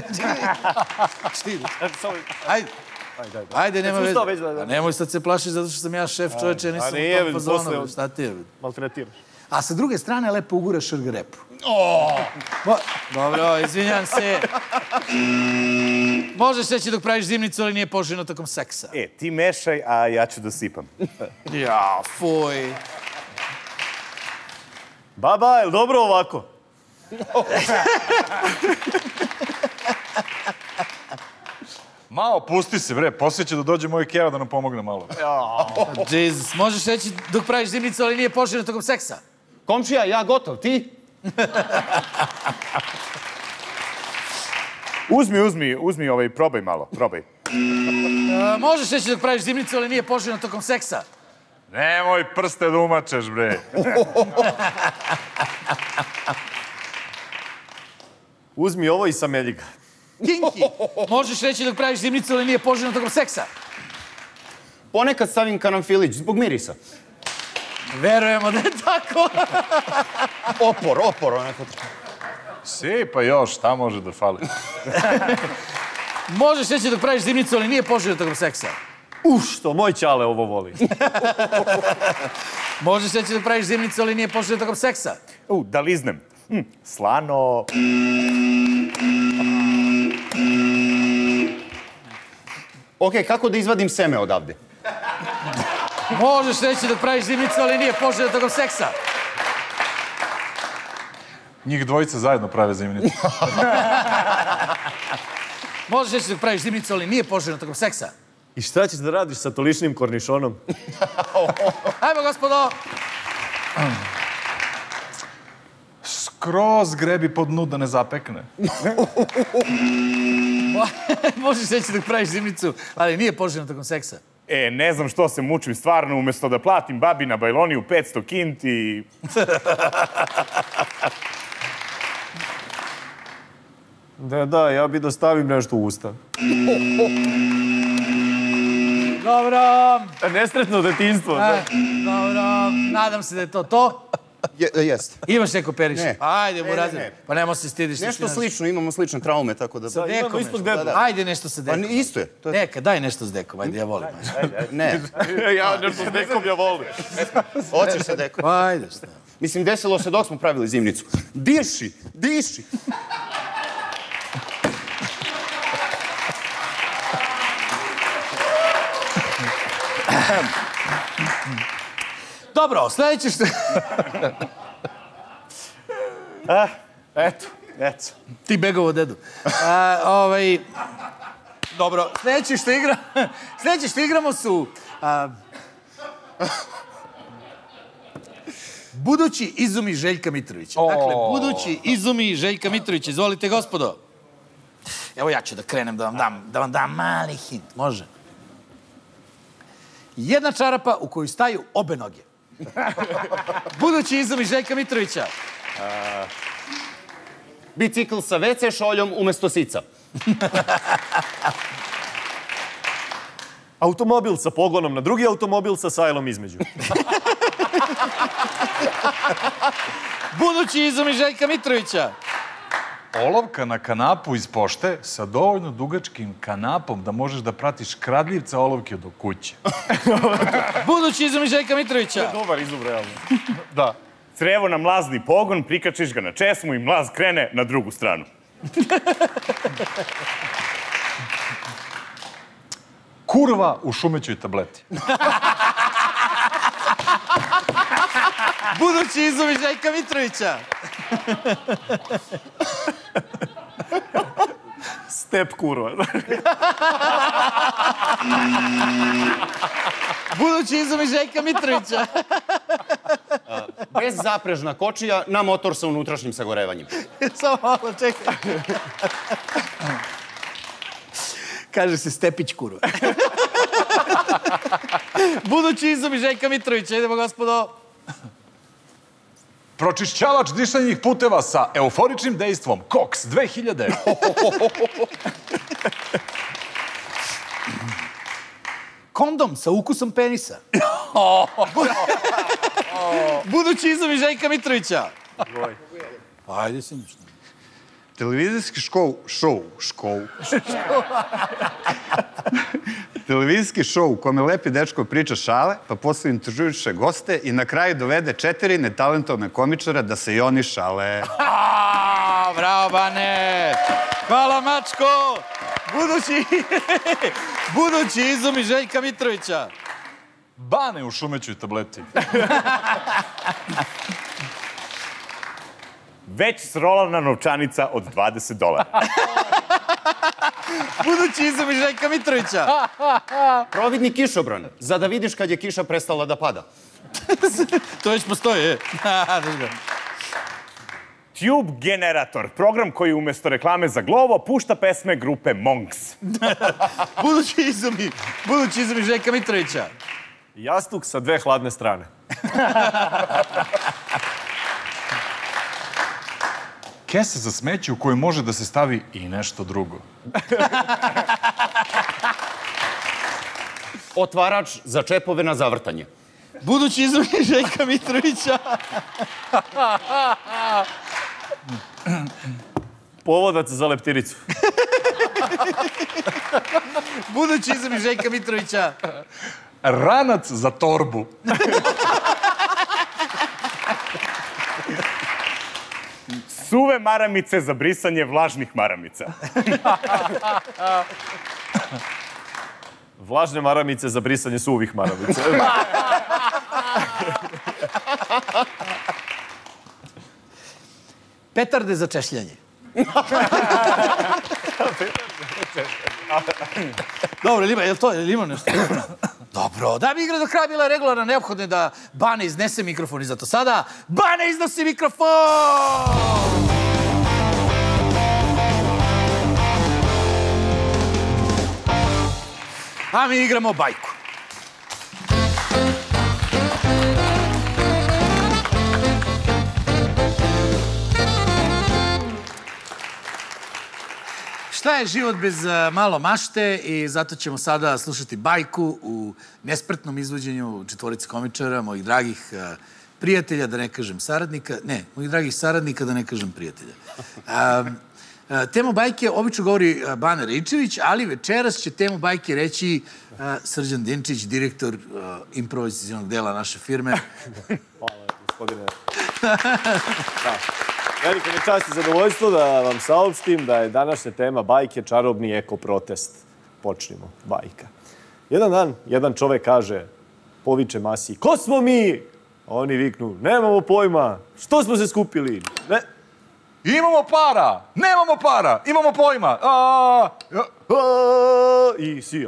Ajde. Ajde, nema veze. Nemoj sad se plašiš zato što sam ja šef, čoveče, nisam u tom fazonu. Šta ti je? Maltretiraš. A sa druge strane lepo uguraš šargarepu. Dobro, izvinjam se. Možeš reći dok praviš zimnicu, ali nije poželjno tokom seksa. Ti mešaj, a ja ću da sipam. Ja, fuj. Baba, je li dobro ovako? Mao, pusti se, bre, poslije će da dođe moj Keva da nam pomogne malo. Jesus, možeš reći dok praviš zimnicu, ali nije poželjno tokom seksa? Komšija, ja gotov, ti? Uzmi, probaj malo, probaj. Možeš reći dok praviš zimnicu, ali nije poželjno tokom seksa? Nemoj prste da umačeš, bre. Uzmi ovo i samelji ga. Kinki, možeš reći dok praviš zimnicu, ali nije poželjno tokom seksa? Ponekad stavim karanfilić, zbog mirisa. Verujemo da je tako. Opor, onako. Pa još, šta može da fali? Možeš reći dok praviš zimnicu, ali nije poželjno tokom seksa? Što moj ćale ovo voli. Možeš reći dok praviš zimnicu, ali nije poželjno tokom seksa? Da liznem. Slano. Ok, kako da izvadim seme odavde? Možeš reći dok praviš zimnicu, ali nije poželjno tokom seksa? Njih dvojica zajedno prave zimnicu. Možeš reći da praviš zimnicu, ali nije poželjno tokom seksa. I šta ćeš da radiš sa toličnim kornišonom? Ajmo, gospodo! Skroz grebi pod dnu da ne zapekne. Možeš reći da praviš zimnicu, ali nije poželjno tokom seksa. Ne znam što se mučim, stvarno, umjesto da platim babi na bajloniju 500 kinti. Da, ja bi da stavim nešto u usta. Dobro. Nesretno detinjstvo. Dobro, nadam se da je to to. Jeste. Imaš neko periš? Ne. Ajde, Burazir. Pa nemo se stidiš. Nešto slično, imamo slične traume, tako da... Sa dekom nešto. Ajde nešto sa dekom. Pa isto je. Neka, daj nešto s dekom, ajde, ja volim. Ne. Ja nešto s dekom ja volim. Hoćeš sa dekom? Ajde, šta. Mislim, desilo se dok smo pravili zimnicu. Diši, diši. Dobro, sljedeće što... Eto. Ti begovo dedu. Dobro, sljedeće što igramo su... Budući izumi Željka Mitrovića. Dakle, budući izumi Željka Mitrovića. Izvolite, gospodo. Evo ja ću da krenem da vam dam mali hint. Može. Jedna čarapa u koju staju obe noge. Budući izumi Željka Mitrovića. Bicikl sa WC šoljom umjesto sica. Automobil sa pogonom na drugi automobil sa sajlom između. Budući izumi Željka Mitrovića. Olovka na kanapu iz pošte sa dovoljno dugačkim kanapom da možeš da pratiš kradljivca olovke do kuće. Budući izumi Željka Mitrovića. Dobar izum, realno. Da. Crevo na mlazni pogon, prikačiš ga na česmu i mlaz krene na drugu stranu. Kurva u šumećoj tableti. Budući izumi Željka Mitrovića. Step kurva. Budući izumi Željka Mitrovića. Bezzaprežna kočija na motor sa unutrašnjim sagorevanjem. Samo malo, čekaj. Kaže se Stepić kurva. Budući izumi Željka Mitrovića. Idemo, gospodo. Pročišćavač dišanjih puteva sa euforičnim dejstvom. Cox 2000. Kondom sa ukusom penisa. Budući izumi Željka Mitrovića. Ajde si nešto. Televizijski Televizijski šou u kome lepi dečko priča šale, pa posle intervjuiše goste i na kraju dovede 4 netalentovne komičara da se i oni šale. Bravo, Bane! Hvala, mačko! Budući izumi Željka Mitrovića. Bane u šumećoj tableti. Već srolavna novčanica od $20. Budući izumi Željka Mitrovića. Providni kišobran, za da vidiš kad je kiša prestala da pada. To već postoji, Tube generator, program koji umjesto reklame za Glovo pušta pesme grupe Monks. Budući izumi Željka Mitrovića. Jastuk sa 2 hladne strane. Kesa za smeće u kojoj može da se stavi i nešto drugo. Otvarač za čepove na zavrtanje. Budući izumi Željka Mitrovića. Povodac za leptiricu. Budući izumi Željka Mitrovića. Ranac za torbu. Suve maramice za brisanje vlažnih maramica. Vlažne maramice za brisanje suvih maramica. Petarde za češljanje. Dobro, je li ima nešto? Dobro, da bi igra do kraja bila regularna, neophodno je da Bane iznese mikrofon i zato sada Bane iznosi mikrofon! A mi igramo bajku. Šta je život bez malo mašte i zato ćemo sada slušati bajku u nespretnom izvođenju četvorice komičara, mojih dragih prijatelja, da ne kažem saradnika, ne, mojih dragih saradnika, da ne kažem prijatelja. Temu bajke obično govori Bane Ričević, ali večeras će temu bajke reći Srđan Dinčić, direktor improvizacionog dela naše firme. Hvala, gospodine. Veliko mi čast i zadovoljstvo da vam saopštim da je današnja tema bajke čarobni eko-protest. Počnimo, bajka. Jedan dan, jedan čovek kaže, poviče masi, ko smo mi? A oni viknu, nemamo pojma, što smo se skupili? Ne. Imamo para, nemamo para, imamo pojma. I si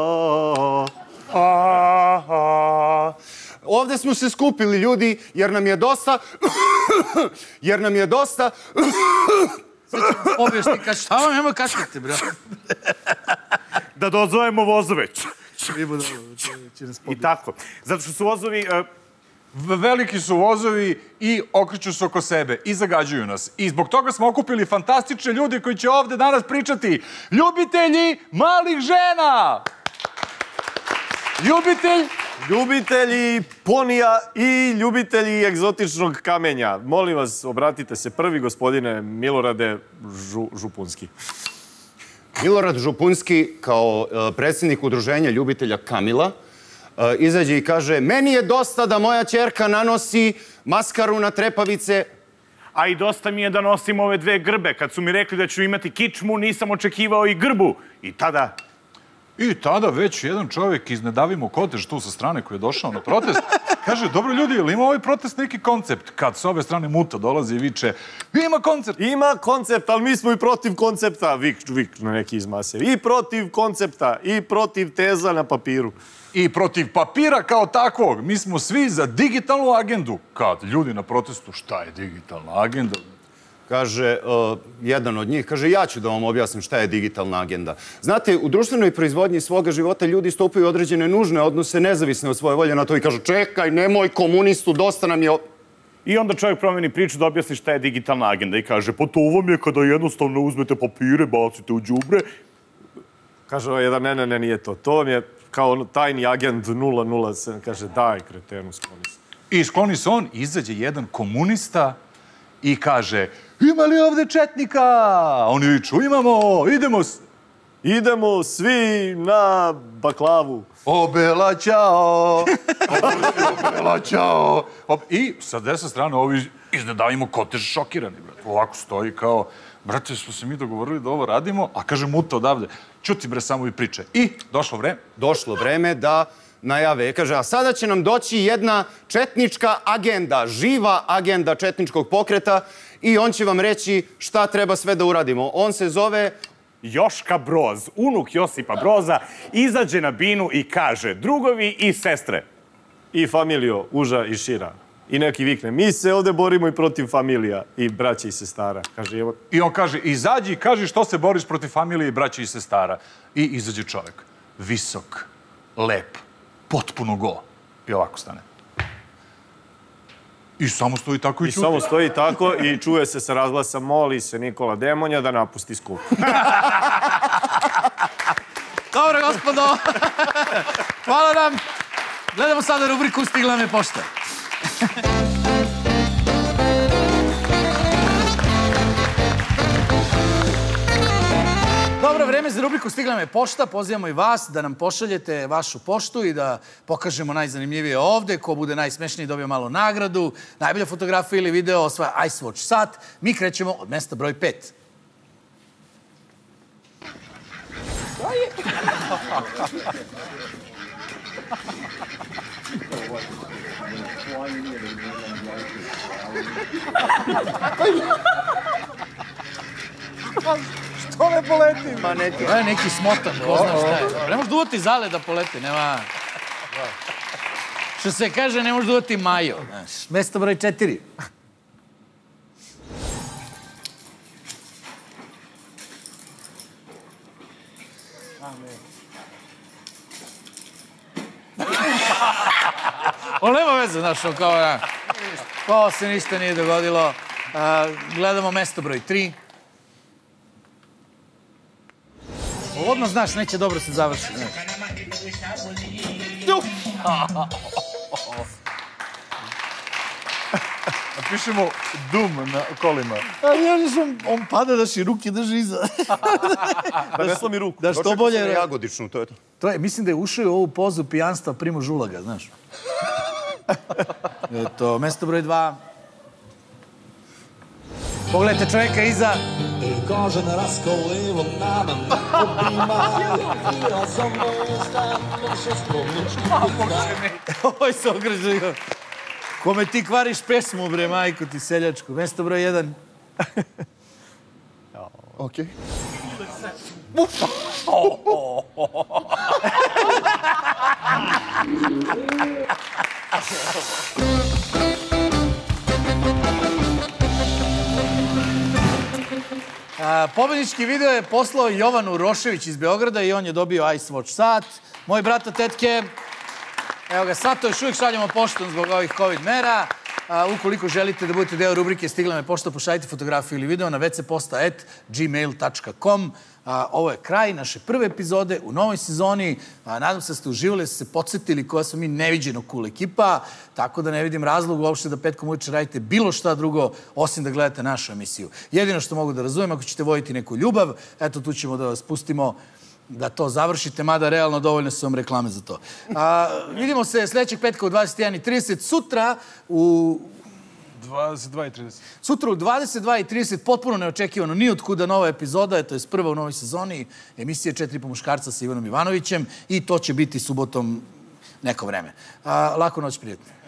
Ovde smo se skupili, ljudi, jer nam je dosta... Jer nam je dosta... Pobješ ti kaš, šta vam nema kaškate, bro? Da dozovemo vozove. I tako. Zato što su vozovi... Veliki su vozovi i okreću se oko sebe i zagađuju nas. I zbog toga smo okupili fantastične ljude koji će ovde danas pričati. Ljubitelji malih žena! Ljubitelji ponija i ljubitelji egzotičnog kamenja. Molim vas, obratite se prvi, gospodine Milorade Župunski. Milorad Župunski, kao predsjednik udruženja ljubitelja Kamila, izađe i kaže, meni je dosta da moja ćerka nanosi maskaru na trepavice. A i dosta mi je da nosim ove dve grbe. Kad su mi rekli da ću imati kičmu, nisam očekivao i grbu. I tada već jedan čovjek iz Ne davimo kotež tu sa strane koji je došao na protest, kaže, dobro ljudi, ili ima ovaj protest neki koncept? Kad s ove strane Muta dolazi i viče, ima koncept! Ima koncept, ali mi smo i protiv koncepta, vik na neki iz mase. I protiv koncepta, i protiv teza na papiru. I protiv papira kao takvog. Mi smo svi za digitalnu agendu. Kad ljudi na protestu, šta je digitalna agenda? Kaže, jedan od njih, kaže, ja ću da vam objasnim šta je digitalna agenda. Znate, u društvenoj proizvodnji svoga života ljudi stupaju određene nužne odnose, nezavisne od svoje volje na to i kažu, čekaj, nemoj komunistu, dosta nam je... I onda čovjek promeni priču da objasni šta je digitalna agenda i kaže, pa to vam je kada jednostavno uzmete papire, bacite u đubre. Kaže jedan, ne, nije to. To vam je kao tajni agent 007. Kaže, daj, kretenu, skloni se. I skloni se on, izađe jedan komunista i kaže, ima li ovde četnika? A oni viču, imamo, idemo svi na baklavu. Obela, ćao! Obela, ćao! I sa desne strane ovi iz Ne davimo kotež šokirani, brate. Ovako stoji kao, brate, smo se mi dogovorili da ovo radimo, a kaže Muta odavde, čuti bre samo i priče. I došlo vreme? Došlo vreme da najave. Kaže, a sada će nam doći jedna četnička agenda, živa agenda četničkog pokreta i on će vam reći šta treba sve da uradimo. On se zove... Joška Broz, unuk Josipa Broza, izađe na binu i kaže, drugovi i sestre, i familijo, uža i šira. I neki vikne, mi se ovde borimo i protiv familija i braća i sestara. I on kaže, izađi i kaži što se boriš protiv familije i braća i sestara. I izađe čovek, visok, lep, potpuno go. I ovako stane. I samo stoji tako i čuti. I samo stoji tako i čuje se sa razglasa, moli se Nikola Demonja da napusti skup. Dobro, gospodo. Hvala nam. Gledamo sada rubriku Stigla nam je pošta. Dobro, vreme za rubriku Stigla nam je pošta. Pozivamo i vas da nam pošaljete vašu poštu i da pokažemo najzanimljivije ovde. Ko bude najsmešniji dobije malo nagradu. Najbolja fotografija ili video osvaja Ice Watch sat. Mi krećemo od mesta broj 5. tome poletim. Ma ne ti. To je neki smotan, ko zna šta je. Ne možeš duvati Zale da poleti, nema... Što se kaže, ne možeš duvati Majo. Mesto broj 4. On nema veze, znaš, kao se ništa nije dogodilo. Gledamo mesto broj 3. Odmah, znaš, neće dobro se završi. Napišemo Dum na kolima. On pada da si ruke drži iza. Da ne slomi ruku. Da što bolje... Dočekao sam jagodičnu, to je to. Mislim da je ušao u ovu pozu pijanstva Primo Žulaga, znaš. Eto, mesto broj 2. Pogledajte čovjeka iza. Ovo se ograđaju. Kome ti kvariš pesmu, bre, majko ti seljačku. Mesto broj 1. Okej. Pobednički video je poslao Jovan Urošević iz Beograda i on je dobio Ice Watch sat. Moji brata, tetke, evo ga, sad to još uvijek šaljamo poštom zbog ovih COVID mera. Ukoliko želite da budete deo rubrike Stigla me pošta, pošaljite fotografiju ili video na vcposta@gmail.com. Ovo je kraj naše prve epizode u novoj sezoni. Nadam se da ste uživali, da ste se podsjetili koja smo mi neviđeno cool ekipa, tako da ne vidim razlog uopšte da petkom uveče radite bilo šta drugo osim da gledate našu emisiju. Jedino što mogu da razumem, ako ćete voditi neku ljubav, eto tu ćemo da vas pustimo da to završite, mada realno dovoljno su vam reklame za to. Vidimo se sljedećeg petka u 21:30, sutra u 22:30. Sutra u 22:30, potpuno neočekivano, ni od kuda nova epizoda, to je prva u novoj sezoni emisije 4,5 muškarca sa Ivanom Ivanovićem i to će biti subotom neko vreme. Laku noć, prijatno.